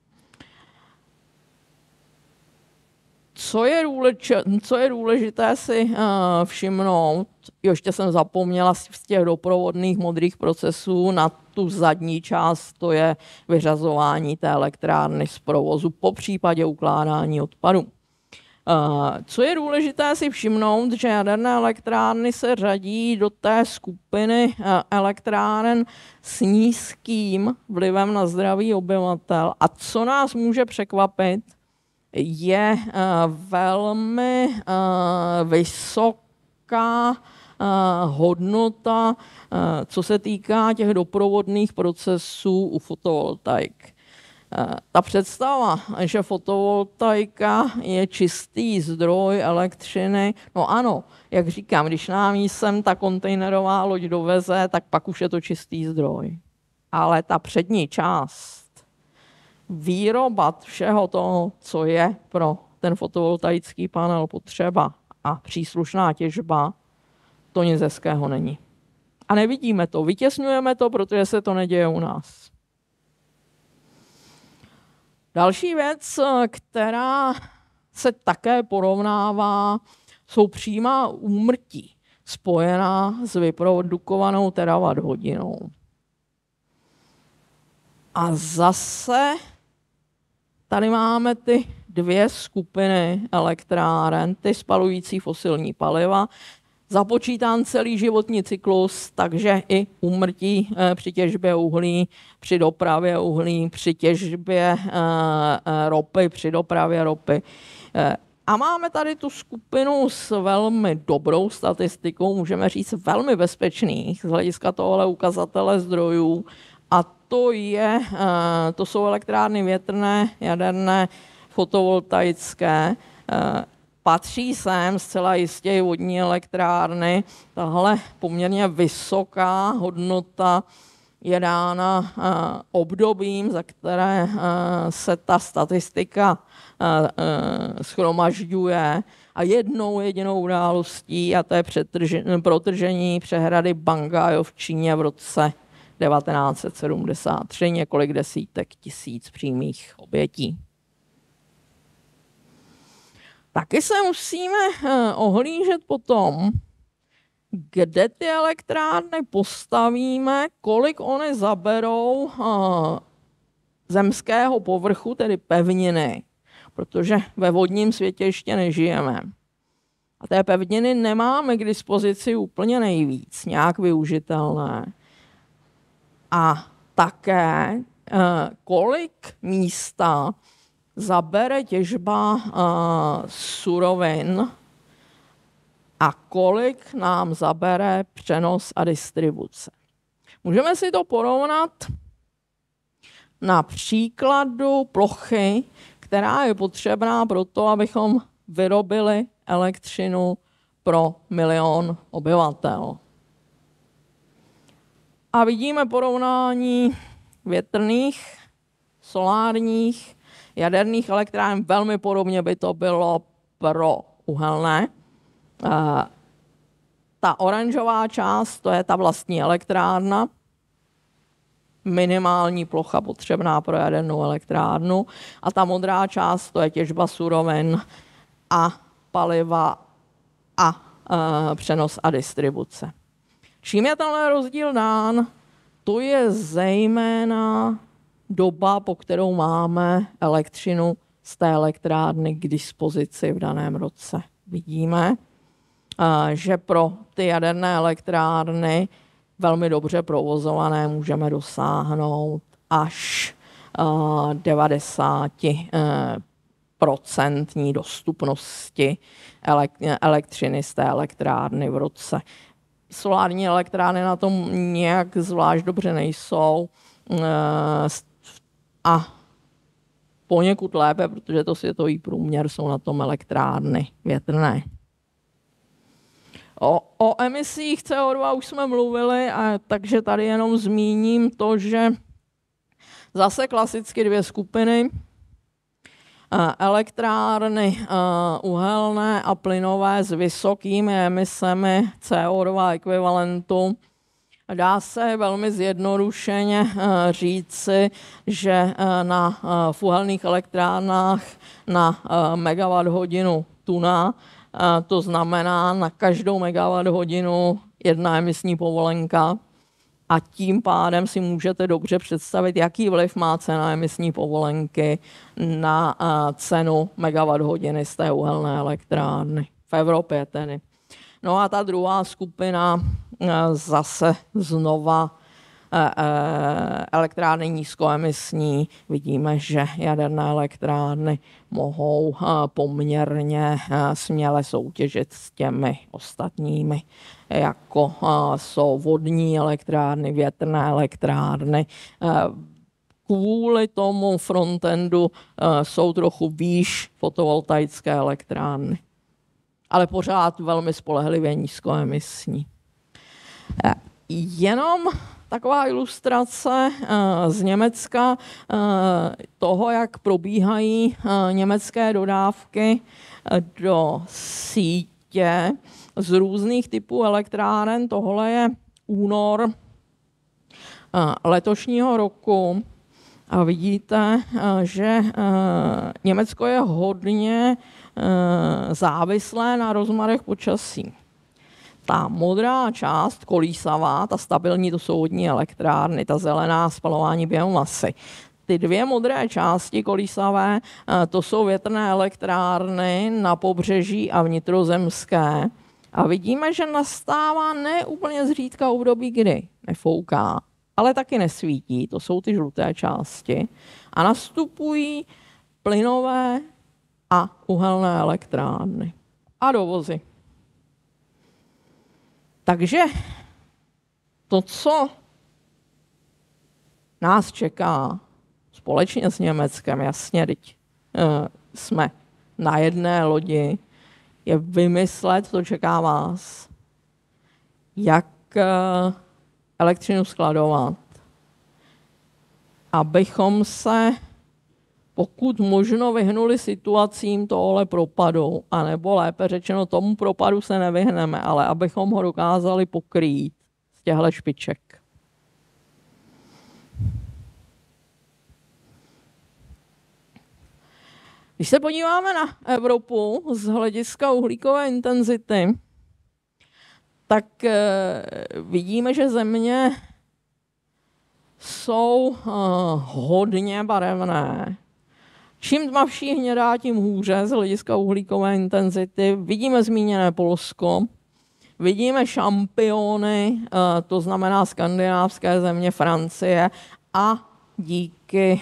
Co je, důležité, co je důležité si uh, všimnout, ještě jsem zapomněla z těch doprovodných modrých procesů na tu zadní část, to je vyřazování té elektrárny z provozu, po případě ukládání odpadu. Uh, co je důležité si všimnout, že jaderné elektrárny se řadí do té skupiny uh, elektráren s nízkým vlivem na zdraví obyvatel. A co nás může překvapit, je uh, velmi uh, vysoká uh, hodnota, uh, co se týká těch doprovodných procesů u fotovoltaik. Uh, ta představa, že fotovoltaika je čistý zdroj elektřiny, no ano, jak říkám, když nám ji sem ta kontejnerová loď doveze, tak pak už je to čistý zdroj. Ale ta přední část, výroba všeho toho, co je pro ten fotovoltaický panel potřeba a příslušná těžba, to nic hezkého není. A nevidíme to, vytěsňujeme to, protože se to neděje u nás. Další věc, která se také porovnává, jsou přímá úmrtí spojená s vyprodukovanou terawatt-hodinou. A zase tady máme ty dvě skupiny elektráren, ty spalující fosilní paliva, započítán celý životní cyklus, takže i úmrtí při těžbě uhlí, při dopravě uhlí, při těžbě ropy, při dopravě ropy. A máme tady tu skupinu s velmi dobrou statistikou, můžeme říct velmi bezpečných z hlediska tohohle ukazatele zdrojů, a to, je, to jsou elektrárny větrné, jaderné, fotovoltaické. Patří sem zcela jistě i vodní elektrárny. Tahle poměrně vysoká hodnota je dána obdobím, za které se ta statistika shromažďuje. A jednou jedinou událostí, a to je protržení přehrady Bangayo v Číně v roce devatenáct set sedmdesát tři, několik desítek tisíc přímých obětí. Taky se musíme ohlížet po tom, kde ty elektrárny postavíme, kolik oni zaberou zemského povrchu, tedy pevniny, protože ve vodním světě ještě nežijeme. A té pevniny nemáme k dispozici úplně nejvíc, nějak využitelné. A také, kolik místa zabere těžba surovin a kolik nám zabere přenos a distribuce. Můžeme si to porovnat na příkladu plochy, která je potřebná pro to, abychom vyrobili elektřinu pro milion obyvatel. A vidíme porovnání větrných, solárních, jaderných elektráren. Velmi podobně by to bylo pro uhelné. Ta oranžová část, to je ta vlastní elektrárna, minimální plocha potřebná pro jadernou elektrárnu. A ta modrá část, to je těžba surovin a paliva a e, přenos a distribuce. Čím je tenhle rozdíl dán? To je zejména doba, po kterou máme elektřinu z té elektrárny k dispozici v daném roce. Vidíme, že pro ty jaderné elektrárny velmi dobře provozované můžeme dosáhnout až devadesát procent dostupnosti elektřiny z té elektrárny v roce. Solární elektrárny na tom nějak zvlášť dobře nejsou a poněkud lépe, protože to světový průměr, jsou na tom elektrárny větrné. O, o emisích C O dva už jsme mluvili, a takže tady jenom zmíním to, že zase klasicky dvě skupiny. Elektrárny uhelné a plynové s vysokými emisemi C O dva ekvivalentu. Dá se velmi zjednodušeně říci, že na v uhelných elektrárnách na megawatt hodinu tuna, to znamená na každou megawatt hodinu jedna emisní povolenka, a tím pádem si můžete dobře představit, jaký vliv má cena emisní povolenky na cenu megawatt hodiny z té uhelné elektrárny. V Evropě tedy. No a ta druhá skupina zase znova elektrárny nízkoemisní. Vidíme, že jaderné elektrárny mohou poměrně směle soutěžit s těmi ostatními, jako jsou vodní elektrárny, větrné elektrárny. Kvůli tomu frontendu jsou trochu výš fotovoltaické elektrárny, ale pořád velmi spolehlivě nízkoemisní. Jenom taková ilustrace z Německa toho, jak probíhají německé dodávky do sítě z různých typů elektráren. Tohle je únor letošního roku. A vidíte, že Německo je hodně závislé na rozmarech počasí. Ta modrá část, kolísavá, ta stabilní, to jsou vodní elektrárny, ta zelená spalování biomasy. Ty dvě modré části kolísavé, to jsou větrné elektrárny na pobřeží a vnitrozemské. A vidíme, že nastává ne úplně zřídka období, kdy nefouká, ale taky nesvítí, to jsou ty žluté části. A nastupují plynové a uhelné elektrárny a dovozy. Takže to, co nás čeká společně s Německem, jasně, teď uh, jsme na jedné lodi, je vymyslet, co čeká vás, jak uh, elektřinu skladovat, abychom se pokud možno vyhnuli situacím tohle propadu, anebo lépe řečeno tomu propadu se nevyhneme, ale abychom ho dokázali pokrýt z těchto špiček. Když se podíváme na Evropu z hlediska uhlíkové intenzity, tak vidíme, že země jsou hodně barevné. Čím tmavší hnědá, tím hůře z hlediska uhlíkové intenzity. Vidíme zmíněné Polsko, vidíme šampiony, to znamená skandinávské země, Francie, a díky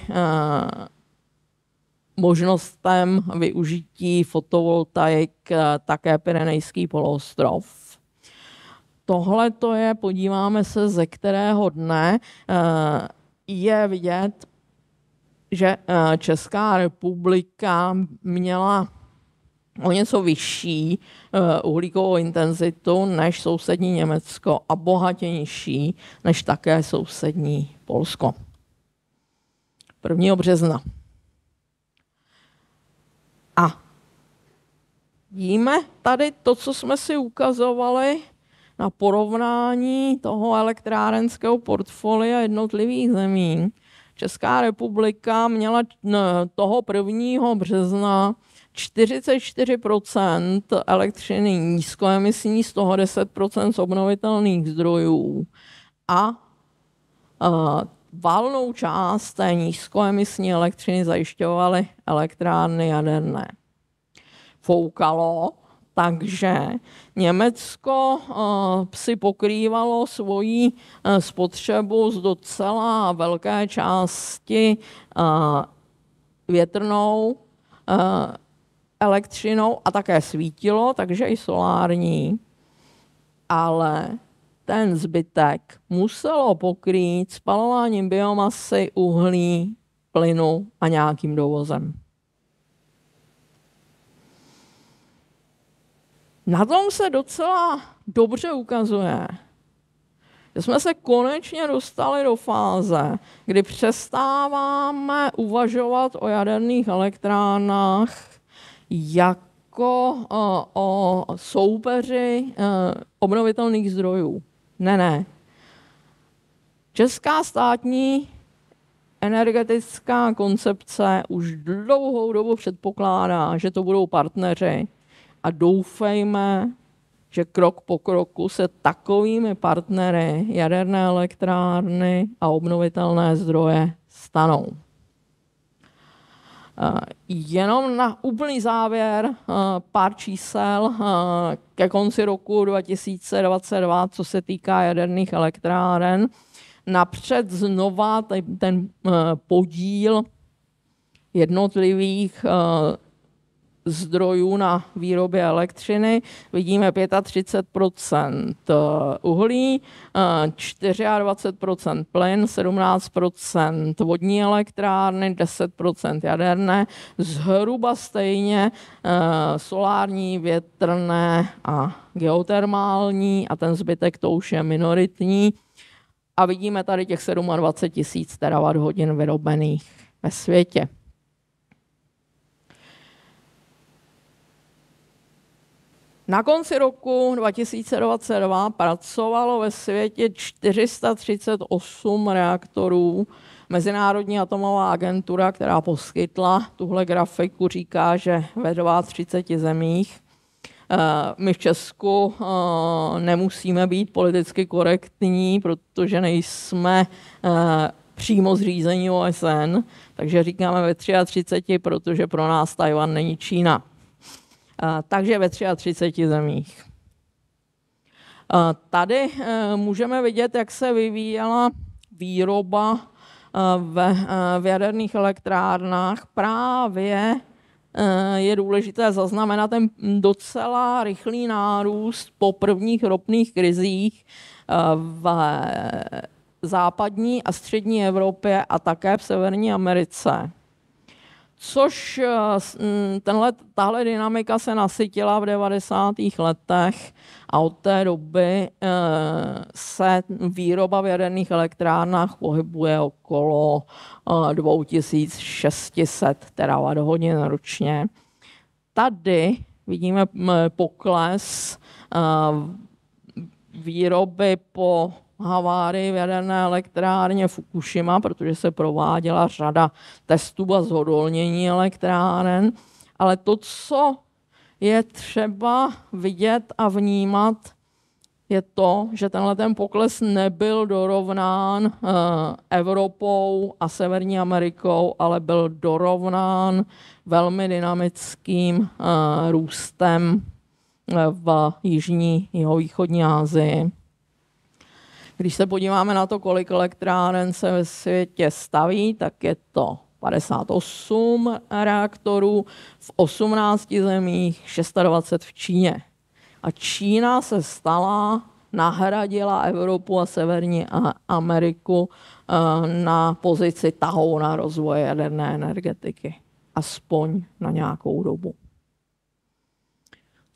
možnostem využití fotovoltaik také Pyrenejský poloostrov. Tohle to je, podíváme se, ze kterého dne je vidět, že Česká republika měla o něco vyšší uh, uhlíkovou intenzitu než sousední Německo a bohatě nižší než také sousední Polsko. prvního března. A víme tady to, co jsme si ukazovali na porovnání toho elektrárenského portfolia jednotlivých zemí. Česká republika měla toho prvního března čtyřicet čtyři procent elektřiny nízkoemisní, z toho deset procent z obnovitelných zdrojů a uh, valnou část té nízkoemisní elektřiny zajišťovaly elektrárny jaderné. Foukalo, takže Německo uh, si pokrývalo svoji uh, spotřebu z docela velké části uh, větrnou uh, elektřinou a také svítilo, takže i solární, ale ten zbytek muselo pokrýt spalováním biomasy, uhlí, plynu a nějakým dovozem. Na tom se docela dobře ukazuje, že jsme se konečně dostali do fáze, kdy přestáváme uvažovat o jaderných elektrárnách jako o, o soupeři obnovitelných zdrojů. Ne, ne. Česká státní energetická koncepce už dlouhou dobu předpokládá, že to budou partneři a doufejme, že krok po kroku se takovými partnery jaderné elektrárny a obnovitelné zdroje stanou. Jenom na úplný závěr pár čísel ke konci roku dva tisíce dvacet dva, co se týká jaderných elektráren. Napřed znova ten podíl jednotlivých zdrojů na výrobě elektřiny. Vidíme třicet pět procent uhlí, dvacet čtyři procent plyn, sedmnáct procent vodní elektrárny, deset procent jaderné, zhruba stejně solární, větrné a geotermální a ten zbytek to už je minoritní. A vidíme tady těch dvacet sedm tisíc terawatt hodin vyrobených ve světě. Na konci roku dva tisíce dvacet dva pracovalo ve světě čtyři sta třicet osm reaktorů. Mezinárodní atomová agentura, která poskytla tuhle grafiku, říká, že ve třiceti dvou zemích. My v Česku nemusíme být politicky korektní, protože nejsme přímo zřízení O S N, takže říkáme ve třiceti třech, protože pro nás Tajvan není Čína. Takže ve třiceti třech zemích. Tady můžeme vidět, jak se vyvíjela výroba v jaderných elektrárnách. Právě je důležité zaznamenat ten docela rychlý nárůst po prvních ropných krizích v západní a střední Evropě a také v Severní Americe. Což tenhle, tahle dynamika se nasytila v devadesátých letech a od té doby se výroba v jaderných elektrárnách pohybuje okolo dva tisíce šest set terawatt hodin ročně. Tady vidíme pokles výroby po havárii v jaderné elektrárně Fukushima, protože se prováděla řada testů a zhodolnění elektráren. Ale to, co je třeba vidět a vnímat, je to, že tenhle ten pokles nebyl dorovnán uh, Evropou a Severní Amerikou, ale byl dorovnán velmi dynamickým uh, růstem v jižní, jihovýchodní Asii. Když se podíváme na to, kolik elektráren se ve světě staví, tak je to padesát osm reaktorů v osmnácti zemích, dvacet šest v Číně. A Čína se stala, nahradila Evropu a Severní Ameriku na pozici tahouna rozvoje jaderné energetiky. Aspoň na nějakou dobu.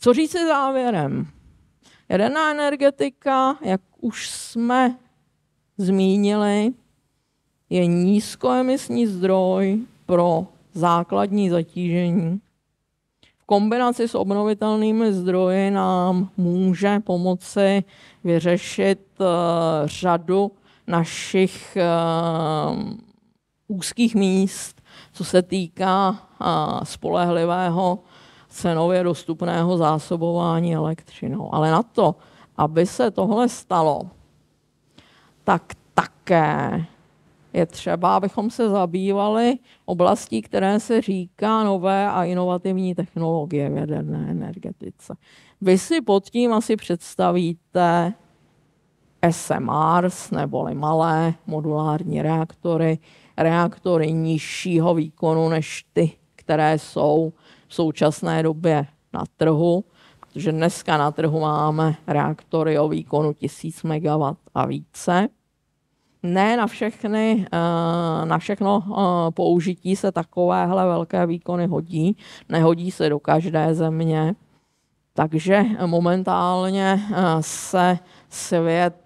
Co říci závěrem? Jaderná energetika, jak už jsme zmínili, je nízkoemisní zdroj pro základní zatížení. V kombinaci s obnovitelnými zdroji nám může pomoci vyřešit uh, řadu našich uh, úzkých míst, co se týká uh, spolehlivého cenově dostupného zásobování elektřinou. Ale na to, aby se tohle stalo, tak také je třeba, abychom se zabývali oblastí, které se říká nové a inovativní technologie v jaderné energetice. Vy si pod tím asi představíte S M Rs, neboli malé modulární reaktory, reaktory nižšího výkonu než ty, které jsou v současné době na trhu, protože dneska na trhu máme reaktory o výkonu tisíc megawattů a více. Ne na všechny, na všechno použití se takovéhle velké výkony hodí, nehodí se do každé země, takže momentálně se svět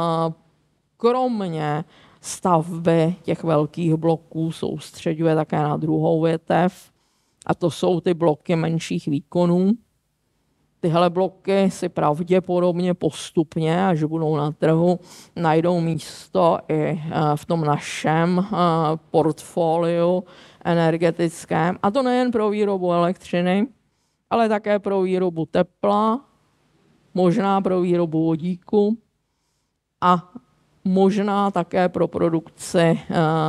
kromě stavby těch velkých bloků soustřeďuje také na druhou větev, a to jsou ty bloky menších výkonů. Tyhle bloky si pravděpodobně postupně, až budou na trhu, najdou místo i v tom našem portfoliu energetickém. A to nejen pro výrobu elektřiny, ale také pro výrobu tepla, možná pro výrobu vodíku a možná také pro produkci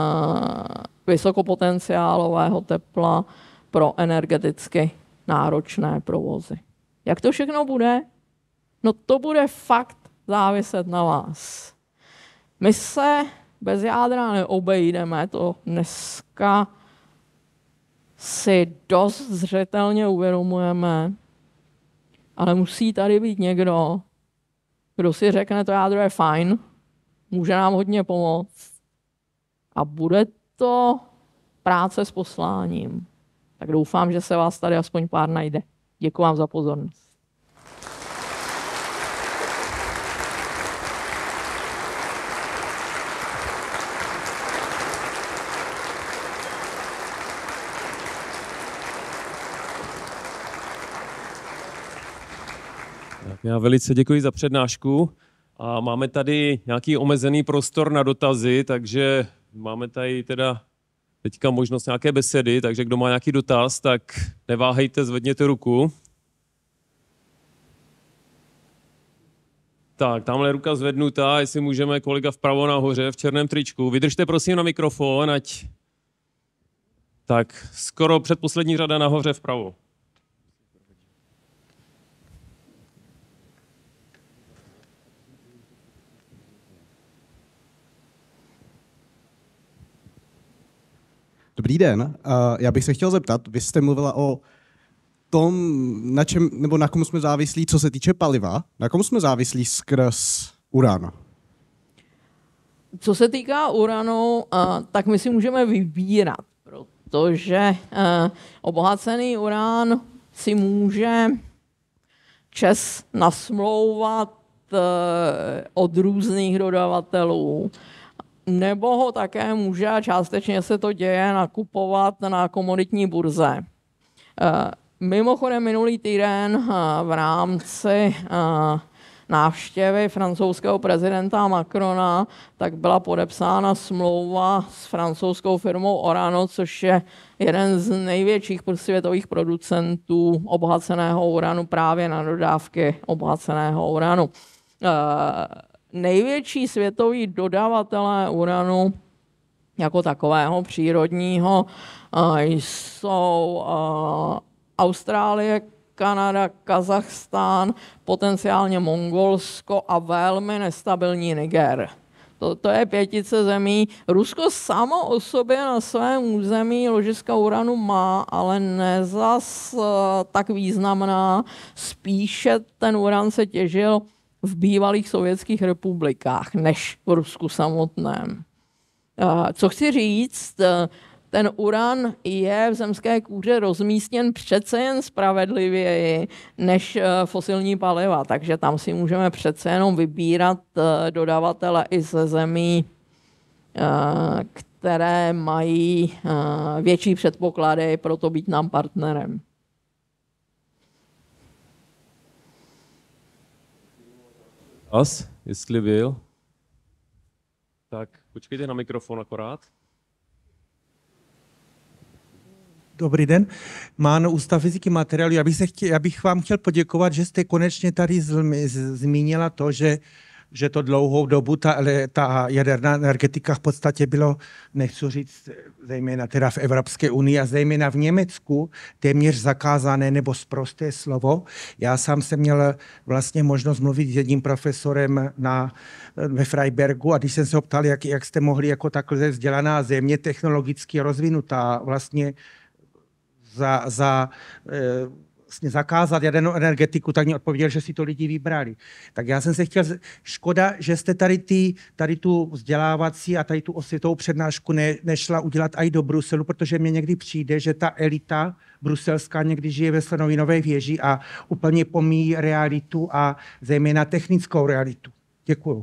vysokopotenciálového tepla pro energeticky náročné provozy. Jak to všechno bude? No to bude fakt záviset na vás. My se bez jádra neobejdeme, to dneska si dost zřetelně uvědomujeme, ale musí tady být někdo, kdo si řekne, to jádro je fajn, může nám hodně pomoct a bude to práce s posláním. Tak doufám, že se vás tady aspoň pár najde. Děkuji vám za pozornost. Já velice děkuji za přednášku a máme tady nějaký omezený prostor na dotazy, takže máme tady teda teďka možnost nějaké besedy, takže kdo má nějaký dotaz, tak neváhejte, zvedněte ruku. Tak, tamhle je ruka zvednutá, jestli můžeme, kolega vpravo nahoře v černém tričku. Vydržte prosím na mikrofon, ať... Tak, skoro předposlední řada nahoře vpravo. Dobrý den, já bych se chtěl zeptat, vy jste mluvila o tom, na čem, nebo na komu jsme závislí, co se týče paliva, na komu jsme závislí skrz uran? Co se týká uranu, tak my si můžeme vybírat, protože obohacený uran si může ČEZ nasmlouvat od různých dodavatelů, nebo ho také může, a částečně se to děje, nakupovat na komoditní burze. Mimochodem minulý týden v rámci návštěvy francouzského prezidenta Macrona tak byla podepsána smlouva s francouzskou firmou Orano, což je jeden z největších světových producentů obohaceného uranu právě na dodávky obohaceného uranu. Největší světoví dodavatelé uranu jako takového přírodního jsou Austrálie, Kanada, Kazachstán, potenciálně Mongolsko a velmi nestabilní Niger. To, to je pětice zemí. Rusko samo o sobě na svém území ložiska uranu má, ale nezas tak významná. Spíše ten uran se těžil v bývalých sovětských republikách, než v Rusku samotném. Co chci říct, ten uran je v zemské kůře rozmístěn přece jen spravedlivěji než fosilní paliva, takže tam si můžeme přece jenom vybírat dodavatele i ze zemí, které mají větší předpoklady pro to být nám partnerem. As, jestli byl. Tak počkejte na mikrofon akorát. Dobrý den. Máno Ústav fyziky materiálu. Já bych, se chtěl, já bych vám chtěl poděkovat, že jste konečně tady zmi, z, zmínila to, že, že to dlouhou dobu ta, ta jaderná energetika v podstatě bylo, nechci říct, zejména teda v Evropské unii a zejména v Německu, téměř zakázané nebo sprosté slovo. Já sám jsem měl vlastně možnost mluvit s jedním profesorem na, ve Freibergu a když jsem se ho ptal, jak, jak jste mohli jako takhle vzdělaná země, technologicky rozvinutá, vlastně za, za e, vlastně zakázat jadernou energetiku, tak mi odpověděl, že si to lidi vybrali. Tak já jsem se chtěl, škoda, že jste tady, ty, tady tu vzdělávací a tady tu osvětovou přednášku ne, nešla udělat i do Bruselu, protože mně někdy přijde, že ta elita bruselská někdy žije ve Slonovinové věži a úplně pomíjí realitu a zejména technickou realitu. Děkuju.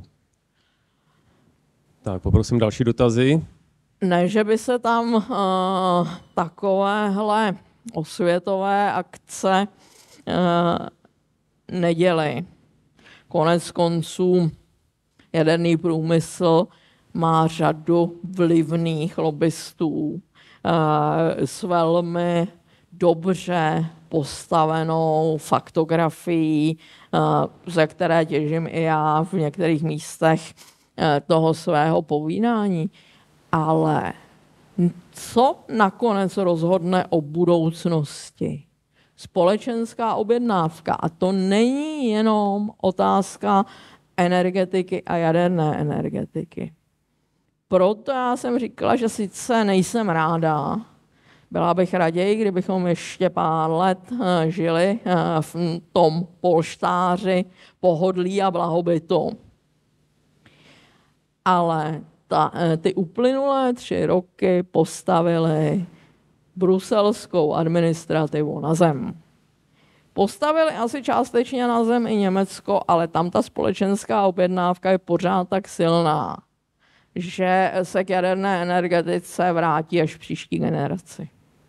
Tak, poprosím další dotazy. Ne, že by se tam uh, takovéhle osvětové akce uh, neděly. Konec konců jaderný průmysl má řadu vlivných lobbystů uh, s velmi dobře postavenou faktografií, uh, ze které těžím i já v některých místech uh, toho svého povídání. Ale co nakonec rozhodne o budoucnosti? Společenská objednávka. A to není jenom otázka energetiky a jaderné energetiky. Proto já jsem říkala, že sice nejsem ráda, byla bych raději, kdybychom ještě pár let žili v tom polštáři pohodlí a blahobytu. Ale Ta, ty uplynulé tři roky postavili bruselskou administrativu na zem. Postavili asi částečně na zem i Německo, ale tam ta společenská objednávka je pořád tak silná, že se k jaderné energetice vrátí až v příští generaci.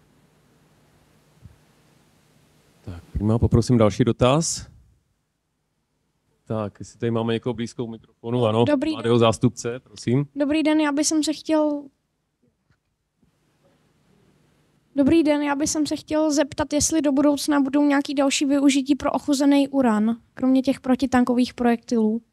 Tak, prima, poprosím další dotaz. Tak, jestli tady máme někoho blízkou mikrofonu, ano, Dobrý mladého zástupce, prosím. Dobrý den, já bych se chtěl... Dobrý den, já bych se chtěl zeptat, jestli do budoucna budou nějaký další využití pro ochuzený uran, kromě těch protitankových projektilů. Uh,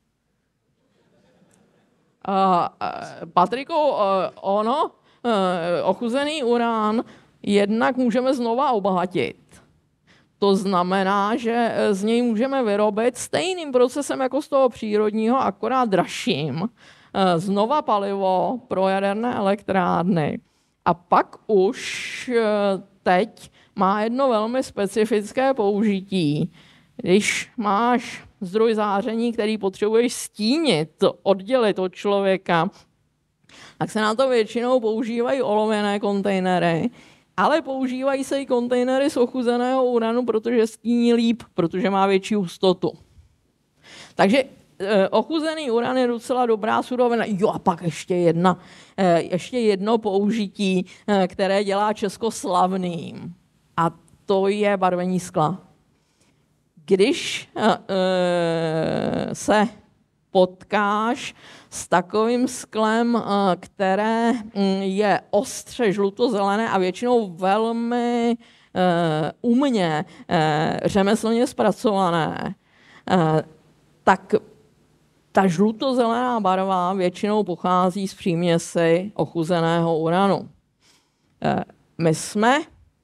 uh, Patriku, uh, ono, uh, ochuzený uran jednak můžeme znova obohatit. To znamená, že z něj můžeme vyrobit stejným procesem jako z toho přírodního, akorát dražším, znova palivo pro jaderné elektrárny. A pak už teď má jedno velmi specifické použití. Když máš zdroj záření, který potřebuješ stínit, oddělit od člověka, tak se na to většinou používají olověné kontejnery, ale používají se i kontejnery z ochuzeného uranu, protože stíní líp, protože má větší hustotu. Takže eh, ochuzený uran je docela dobrá surovina. Jo, a pak ještě, jedna, eh, ještě jedno použití, eh, které dělá Česko slavným. A to je barvení skla. Když eh, eh, se potkáš s takovým sklem, které je ostře žlutozelené a většinou velmi umně řemeslně zpracované, tak ta žlutozelená barva většinou pochází z příměsi ochuzeného uranu. My jsme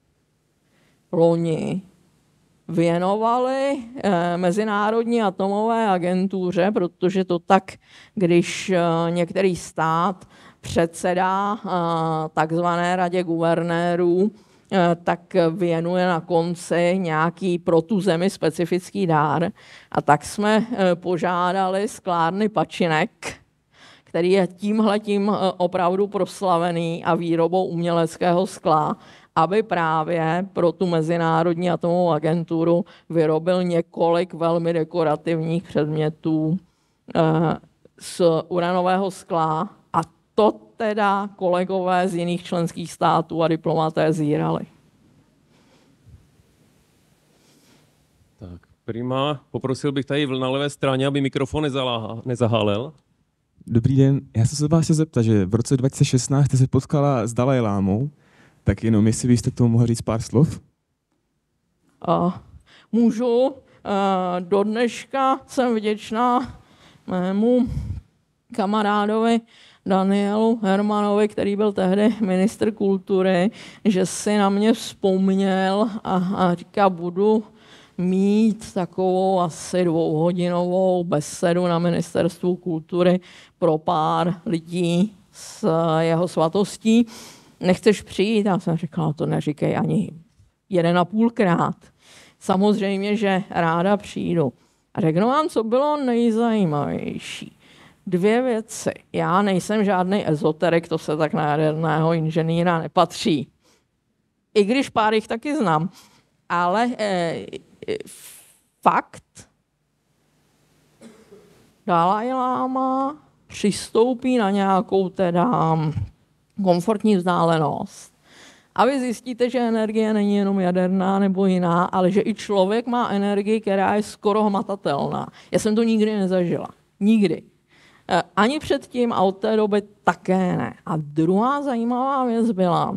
loni věnovali Mezinárodní atomové agentuře, protože to tak, když některý stát předsedá takzvané radě guvernérů, tak věnuje na konci nějaký pro tu zemi specifický dár. A tak jsme požádali sklárny Pačinek, který je tímhletím opravdu proslavený a výrobou uměleckého skla, aby právě pro tu Mezinárodní atomovou agenturu vyrobil několik velmi dekorativních předmětů z uranového skla. A to teda kolegové z jiných členských států a diplomaté zírali. Tak, prima. Poprosil bych tady na levé straně, aby mikrofon nezaláha, nezahálel. Dobrý den, já jsem se vás chtěl zeptat, že v roce dva tisíce šestnáct jste se potkala s Dalajlámou, tak jenom jestli byste k tomu mohla říct pár slov? Uh, můžu. Uh, do dneška jsem vděčná mému kamarádovi Danielu Hermanovi, který byl tehdy ministr kultury, že si na mě vzpomněl a, a říká, budu mít takovou asi dvouhodinovou besedu na ministerstvu kultury pro pár lidí s jeho svatostí. Nechceš přijít? Já jsem říkala, to neříkej ani jeden a půlkrát. Samozřejmě, že ráda přijdu. A řeknu vám, co bylo nejzajímavější. Dvě věci. Já nejsem žádný ezoterik, to se tak na jaderného inženýra nepatří. I když pár jich taky znám. Ale eh, fakt, Dalaj Láma přistoupí na nějakou teda komfortní vzdálenost. A vy zjistíte, že energie není jenom jaderná nebo jiná, ale že i člověk má energii, která je skoro hmatatelná. Já jsem to nikdy nezažila. Nikdy. Ani předtím a od té doby také ne. A druhá zajímavá věc byla,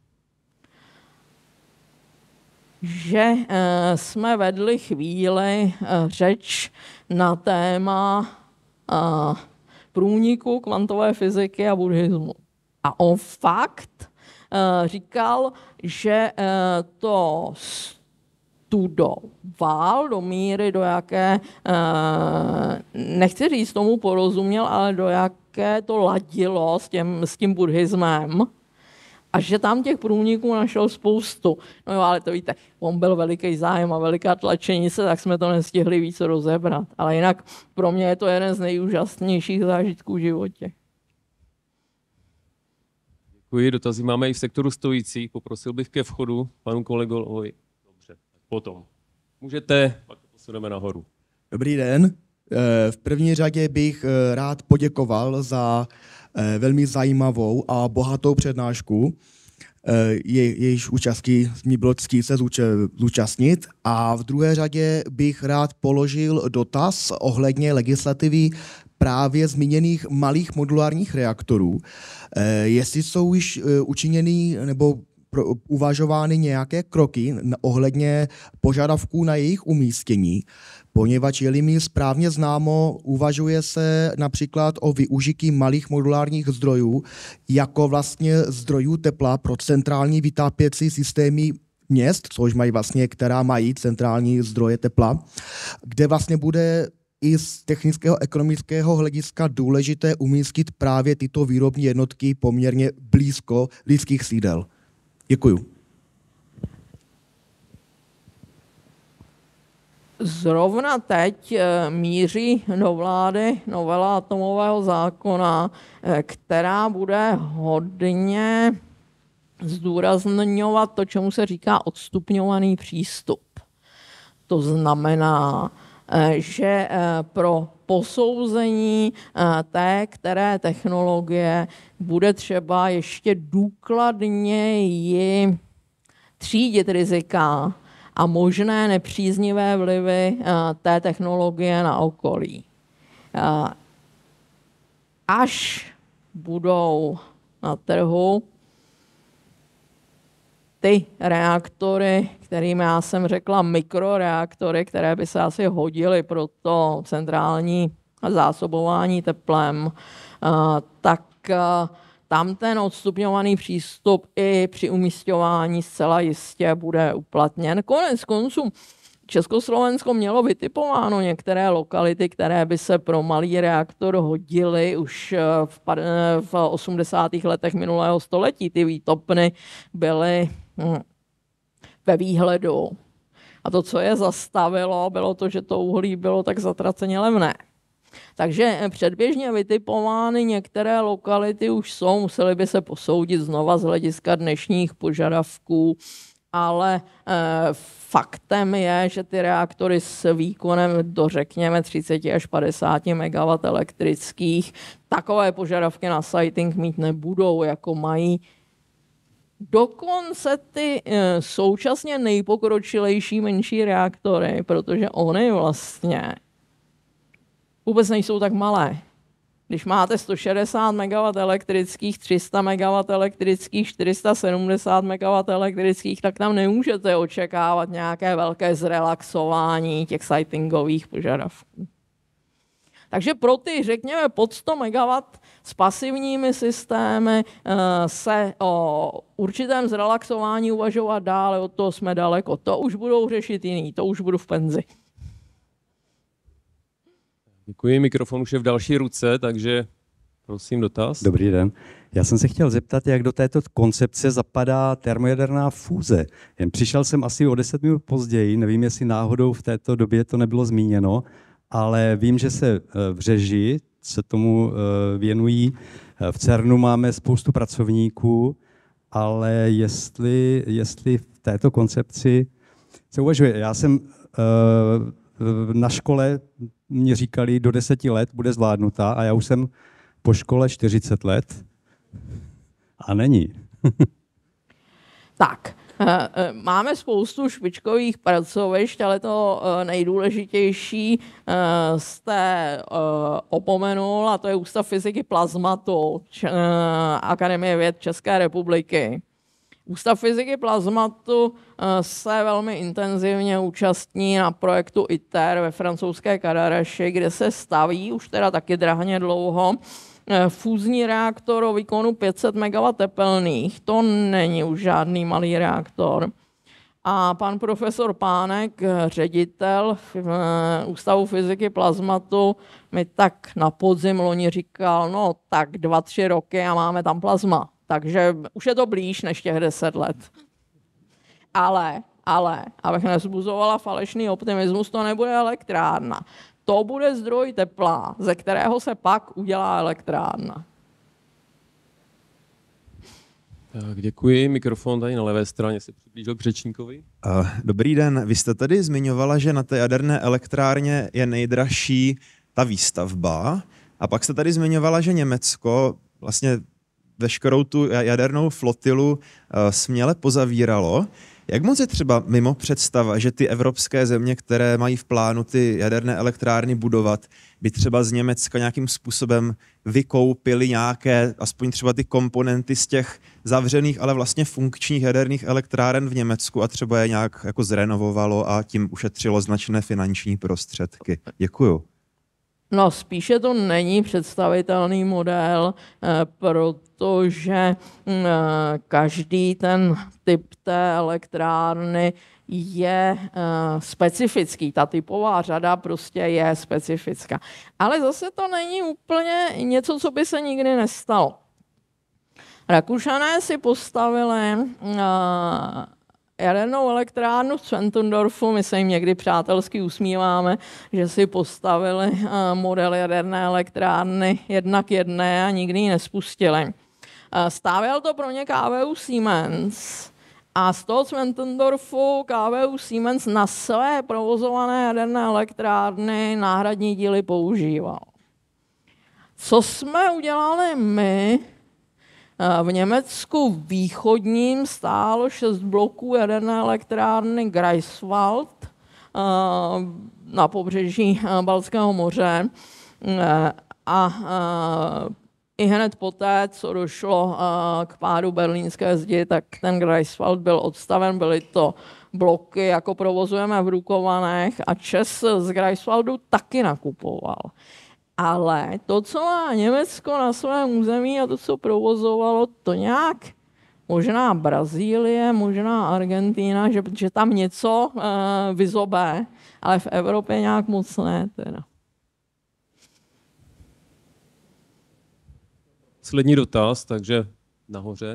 že jsme vedli chvíli řeč na téma průniku kvantové fyziky a buddhismu. A on fakt říkal, že to studoval do míry, do jaké, nechci říct tomu porozuměl, ale do jaké to ladilo s, těm, s tím buddhismem. A že tam těch průniků našel spoustu. No jo, ale to víte, on byl veliký zájem a veliká tlačenice, tak jsme to nestihli víc rozebrat. Ale jinak pro mě je to jeden z nejúžasnějších zážitků v životě. Děkuji, dotazy máme i v sektoru stojících. Poprosil bych ke vchodu panu kolegovi. Dobře, potom. Můžete, pak to posuneme nahoru. Dobrý den. V první řadě bych rád poděkoval za velmi zajímavou a bohatou přednášku. Je, jejíž účastí mi bylo ctí se zúčastnit. A v druhé řadě bych rád položil dotaz ohledně legislativy právě zmíněných malých modulárních reaktorů. Jestli jsou již učiněny nebo uvažovány nějaké kroky ohledně požadavků na jejich umístění, poněvadž je-li mi správně známo, uvažuje se například o využití malých modulárních zdrojů jako vlastně zdrojů tepla pro centrální vytápěcí systémy měst, což mají vlastně, která mají centrální zdroje tepla, kde vlastně bude i z technického ekonomického hlediska důležité umístit právě tyto výrobní jednotky poměrně blízko lidských sídel. Děkuju. Zrovna teď míří do vlády novela atomového zákona, která bude hodně zdůrazňovat to, čemu se říká odstupňovaný přístup. To znamená, že pro posouzení té, které technologie bude třeba ještě důkladněji třídit rizika a možné nepříznivé vlivy té technologie na okolí. Až budou na trhu ty reaktory, kterými já jsem řekla mikroreaktory, které by se asi hodily pro to centrální zásobování teplem, tak tam ten odstupňovaný přístup i při umísťování zcela jistě bude uplatněn. Konec konců Československo mělo vytipováno některé lokality, které by se pro malý reaktor hodily už v, v osmdesátých letech minulého století. Ty výtopny byly hm, ve výhledu. A to, co je zastavilo, bylo to, že to uhlí bylo tak zatraceně levné. Takže předběžně vytipovány některé lokality už jsou, museli by se posoudit znova z hlediska dnešních požadavků, ale e, faktem je, že ty reaktory s výkonem do řekněme třicet až padesát megawattů elektrických takové požadavky na siting mít nebudou, jako mají dokonce ty e, současně nejpokročilejší menší reaktory, protože oni vlastně vůbec nejsou tak malé. Když máte sto šedesát megawattů elektrických, tři sta megawattů elektrických, čtyři sta sedmdesát megawattů elektrických, tak tam nemůžete očekávat nějaké velké zrelaxování těch sitingových požadavků. Takže pro ty, řekněme, pod sto megawattů s pasivními systémy se o určitém zrelaxování uvažovat dále, od toho jsme daleko. To už budou řešit jiný, to už budu v penzi. Děkuji, mikrofon už je v další ruce, takže prosím dotaz. Dobrý den. Já jsem se chtěl zeptat, jak do této koncepce zapadá termojaderná fúze. Jen přišel jsem asi o deset minut později, nevím, jestli náhodou v této době to nebylo zmíněno, ale vím, že se v Řeži se tomu věnují. V CERNu máme spoustu pracovníků, ale jestli, jestli v této koncepci se uvažuje. Já jsem na škole mě říkali, do deseti let bude zvládnutá a já už jsem po škole čtyřicet let a není. Tak, máme spoustu špičkových pracovišť, ale to nejdůležitější jste opomenul, a to je Ústav fyziky plazmatu Akademie věd České republiky. Ústav fyziky plazmatu se velmi intenzivně účastní na projektu ITER ve francouzské Cadaraši, kde se staví, už teda taky drahně dlouho, fúzní reaktor o výkonu pět set megawattů tepelných. To není už žádný malý reaktor. A pan profesor Pánek, ředitel Ústavu fyziky plazmatu, mi tak na podzim loni říkal, no tak dva, tři roky a máme tam plazma. Takže už je to blíž než těch deset let. Ale, ale, abych nezbuzovala falešný optimismus, to nebude elektrárna. To bude zdroj tepla, ze kterého se pak udělá elektrárna. Tak, děkuji. Mikrofon tady na levé straně se přiblížil k řečníkovi. Dobrý den. Vy jste tady zmiňovala, že na té jaderné elektrárně je nejdražší ta výstavba. A pak jste tady zmiňovala, že Německo vlastně veškerou tu jadernou flotilu směle pozavíralo. Jak moc je třeba mimo představa, že ty evropské země, které mají v plánu ty jaderné elektrárny budovat, by třeba z Německa nějakým způsobem vykoupili nějaké, aspoň třeba ty komponenty z těch zavřených, ale vlastně funkčních jaderných elektráren v Německu a třeba je nějak jako zrenovovalo a tím ušetřilo značné finanční prostředky? Děkuju. No, spíše to není představitelný model, protože každý ten typ té elektrárny je specifický. Ta typová řada prostě je specifická. Ale zase to není úplně něco, co by se nikdy nestalo. Rakušané si postavili jadernou elektrárnu v Zwentendorfu, my se jim někdy přátelsky usmíváme, že si postavili model jaderné elektrárny jedna k jedné a nikdy ji nespustili. Stavěl to pro ně K V U Siemens a z toho Zwentendorfu K V U Siemens na své provozované jaderné elektrárny náhradní díly používal. Co jsme udělali my? V Německu východním stálo šest bloků jaderné elektrárny Greifswald na pobřeží Baltského moře a i hned poté, co došlo k pádu berlínské zdi, tak ten Greifswald byl odstaven, byly to bloky, jako provozujeme v Dukovanech a ČEZ z Greifswaldu taky nakupoval. Ale to, co má Německo na svém území a to, co provozovalo, to nějak možná Brazílie, možná Argentína, že, že tam něco uh, vyzobé, ale v Evropě nějak moc ne. Teda. Poslední dotaz, takže nahoře.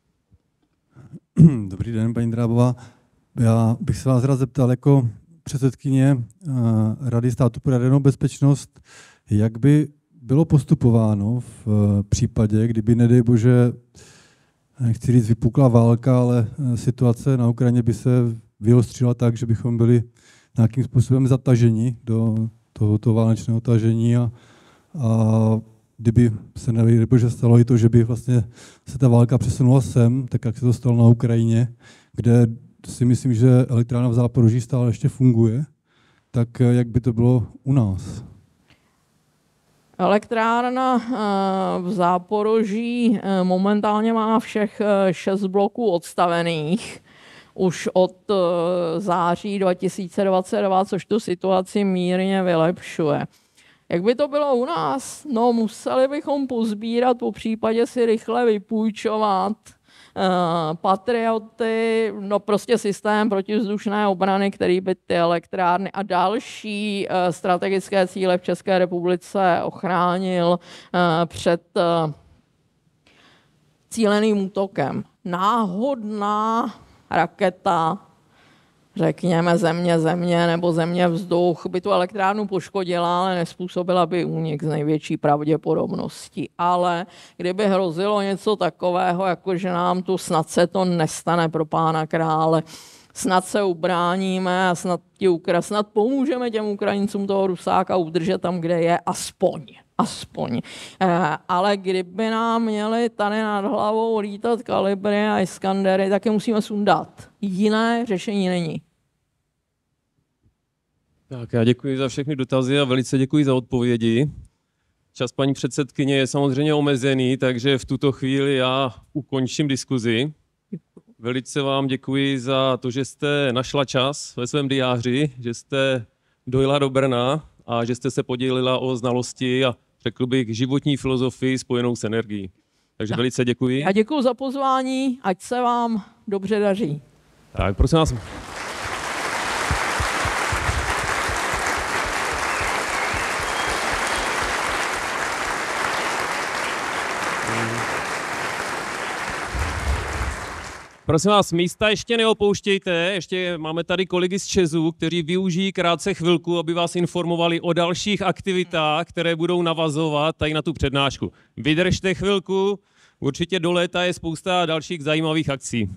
Dobrý den, paní Drábová. Já bych se vás rád zeptal jako předsedkyně uh, Rady státu pro jadernou bezpečnost, Jak by bylo postupováno v případě, kdyby, nedej bože, nechci říct vypukla válka, ale situace na Ukrajině by se vyostřila tak, že bychom byli nějakým způsobem zataženi do tohoto válečného tažení a, a kdyby se nedej bože stalo i to, že by vlastně se ta válka přesunula sem, tak jak se to stalo na Ukrajině, kde si myslím, že elektrárna v Záporoží stále ještě funguje, tak jak by to bylo u nás? Elektrárna v Záporoží momentálně má všech šest bloků odstavených už od září dva tisíce dvacet dva, což tu situaci mírně vylepšuje. Jak by to bylo u nás? No, museli bychom pozbírat, po případě si rychle vypůjčovat uh, Patrioty, no prostě systém protivzdušné obrany, který by ty elektrárny a další uh, strategické cíle v České republice ochránil uh, před uh, cíleným útokem. Náhodná raketa, řekněme země, země nebo země vzduch, by tu elektrárnu poškodila, ale nespůsobila by únik z největší pravděpodobností. Ale kdyby hrozilo něco takového, jako že nám tu snad se to nestane pro pána krále, snad se ubráníme a snad, ti Ukra- snad pomůžeme těm Ukrajincům toho Rusáka udržet tam, kde je, aspoň. Aspoň. Eh, ale kdyby nám měli tady nad hlavou lítat kalibry a Iskandery, tak je musíme sundat. Jiné řešení není. Tak já děkuji za všechny dotazy a velice děkuji za odpovědi. Čas paní předsedkyně je samozřejmě omezený, takže v tuto chvíli já ukončím diskuzi. Velice vám děkuji za to, že jste našla čas ve svém diáři, že jste dojela do Brna a že jste se podělila o znalosti a řekl bych životní filozofii spojenou s energií. Takže tak. Velice děkuji. A děkuji za pozvání, ať se vám dobře daří. Tak prosím vás. Prosím vás, místa ještě neopouštějte, ještě máme tady kolegy z ČEZu, kteří využijí krátce chvilku, aby vás informovali o dalších aktivitách, které budou navazovat tady na tu přednášku. Vydržte chvilku, určitě do léta je spousta dalších zajímavých akcí.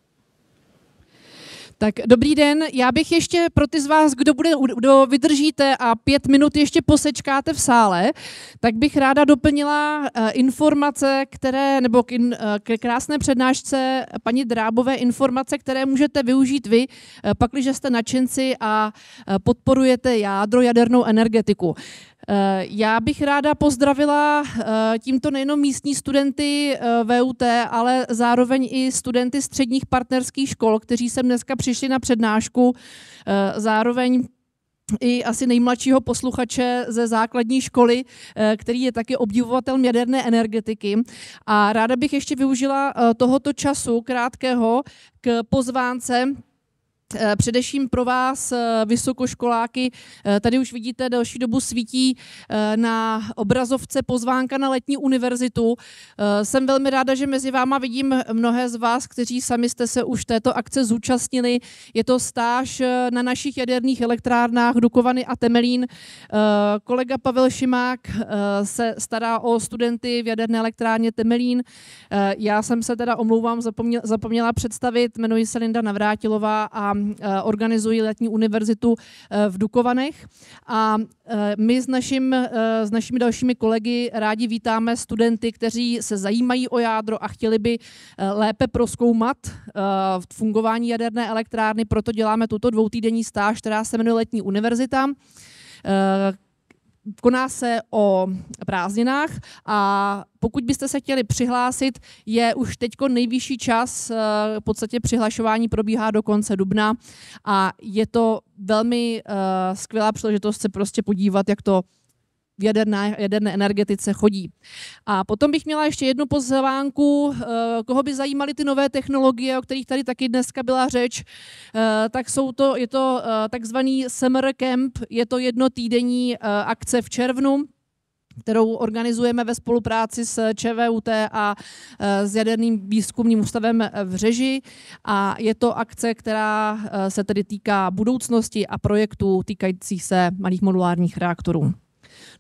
Tak dobrý den, já bych ještě pro ty z vás, kdo, bude, kdo vydržíte a pět minut ještě posečkáte v sále, tak bych ráda doplnila uh, informace, které, nebo k, in, uh, k krásné přednášce paní Drábové informace, které můžete využít vy, uh, pakliže jste nadšenci a uh, podporujete jádro, jadernou energetiku. Já bych ráda pozdravila tímto nejenom místní studenty V U T, ale zároveň i studenty středních partnerských škol, kteří sem dneska přišli na přednášku, zároveň i asi nejmladšího posluchače ze základní školy, který je taky obdivovatelem jaderné energetiky. A ráda bych ještě využila tohoto času krátkého k pozvánce především pro vás, vysokoškoláky. Tady už vidíte, delší dobu svítí na obrazovce pozvánka na letní univerzitu. Jsem velmi ráda, že mezi váma vidím mnohé z vás, kteří sami jste se už této akce zúčastnili. Je to stáž na našich jaderných elektrárnách Dukovany a Temelín. Kolega Pavel Šimák se stará o studenty v jaderné elektrárně Temelín. Já jsem se teda, omlouvám, zapomněla představit, jmenuji se Linda Navrátilová a organizují letní univerzitu v Dukovanech. A my s, naším, s našimi dalšími kolegy rádi vítáme studenty, kteří se zajímají o jádro a chtěli by lépe prozkoumat fungování jaderné elektrárny, proto děláme tuto dvoutýdenní stáž, která se jmenuje Letní univerzita. Koná se o prázdninách a pokud byste se chtěli přihlásit, je už teďko nejvyšší čas, v podstatě přihlašování probíhá do konce dubna a je to velmi uh, skvělá příležitost se prostě podívat, jak to v jaderné, jaderné energetice chodí. A potom bych měla ještě jednu pozvánku, koho by zajímaly ty nové technologie, o kterých tady taky dneska byla řeč, tak jsou to, je to takzvaný Summer Camp, je to jednotýdenní akce v červnu, kterou organizujeme ve spolupráci s ČVUT a s Jaderným výzkumným ústavem v Řeži. A je to akce, která se tedy týká budoucnosti a projektů týkajících se malých modulárních reaktorů.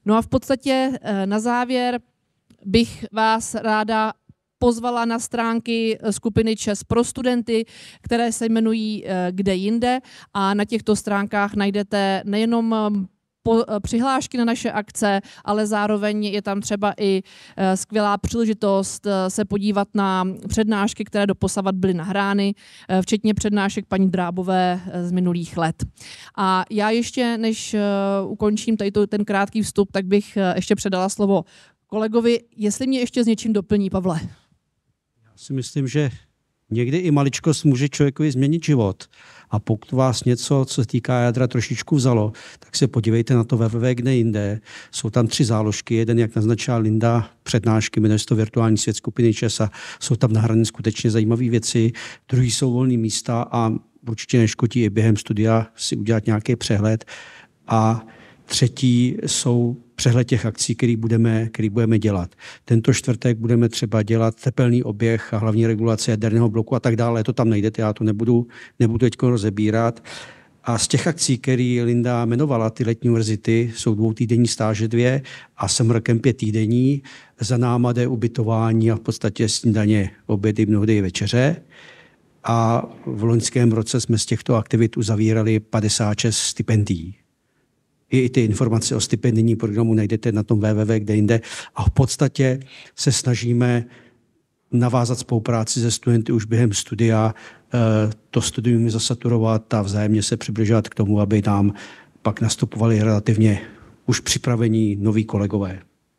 No a v podstatě na závěr bych vás ráda pozvala na stránky skupiny ČES pro studenty, které se jmenují Kde jinde, a na těchto stránkách najdete nejenom po, přihlášky na naše akce, ale zároveň je tam třeba i skvělá příležitost se podívat na přednášky, které doposavat byly nahrány, včetně přednášek paní Drábové z minulých let. A já ještě, než ukončím tady ten krátký vstup, tak bych ještě předala slovo kolegovi, jestli mě ještě s něčím doplní, Pavle. Já si myslím, že někdy i maličkost může člověkovi změnit život. A pokud vás něco, co se týká jádra, trošičku vzalo, tak se podívejte na to www, kde jinde. Jsou tam tři záložky. Jeden, jak naznačila Linda, přednášky, jmenuje se to Virtuální svět skupiny ČES a jsou tam nahrané skutečně zajímavé věci. Druhý jsou volné místa a určitě neškodí i během studia si udělat nějaký přehled. A třetí jsou přehled těch akcí, který budeme, který budeme dělat. Tento čtvrtek budeme třeba dělat tepelný oběh a hlavní regulace jaderného bloku a tak dále. To tam najdete, já to nebudu, nebudu teď rozebírat. A z těch akcí, které Linda jmenovala, ty letní univerzity, jsou dvoutýdenní stáže dvě a summer camp je týdenní. Za náma jde ubytování a v podstatě snídaně, obědy, mnohdy i večeře. A v loňském roce jsme z těchto aktivit uzavírali padesát šest stipendií. I ty informace o stipendijním programu najdete na tom www, kde jinde. A v podstatě se snažíme navázat spolupráci se studenty už během studia, to studium zasaturovat a vzájemně se přibližovat k tomu, aby nám pak nastupovali relativně už připravení noví kolegové.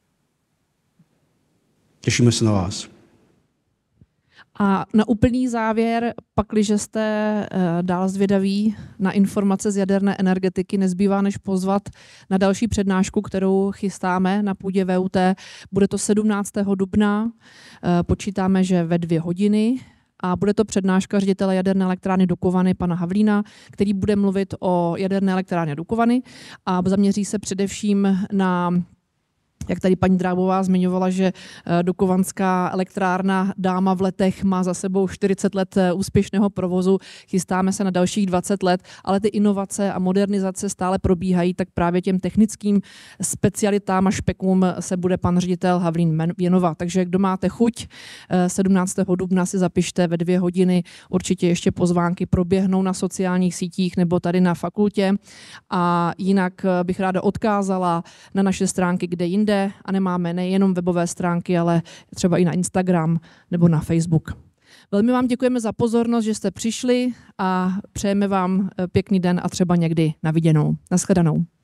Těšíme se na vás. A na úplný závěr, pakliže jste dál zvědaví na informace z jaderné energetiky, nezbývá než pozvat na další přednášku, kterou chystáme na půdě V U T. Bude to sedmnáctého dubna, počítáme, že ve dvě hodiny. A bude to přednáška ředitele jaderné elektrárny Dukovany, pana Havlína, který bude mluvit o jaderné elektrárně Dukovany a zaměří se především na, jak tady paní Drábová zmiňovala, že Dukovanská elektrárna Dáma v letech má za sebou čtyřicet let úspěšného provozu, chystáme se na dalších dvacet let, ale ty inovace a modernizace stále probíhají, tak právě těm technickým specialitám a špekům se bude pan ředitel Havlín věnovat. Takže kdo máte chuť, sedmnáctého dubna si zapište ve dvě hodiny, určitě ještě pozvánky proběhnou na sociálních sítích nebo tady na fakultě. A jinak bych ráda odkázala na naše stránky, kde jinde, a nemáme nejenom webové stránky, ale třeba i na Instagram nebo na Facebook. Velmi vám děkujeme za pozornost, že jste přišli a přejeme vám pěkný den a třeba někdy na viděnou. Naschledanou.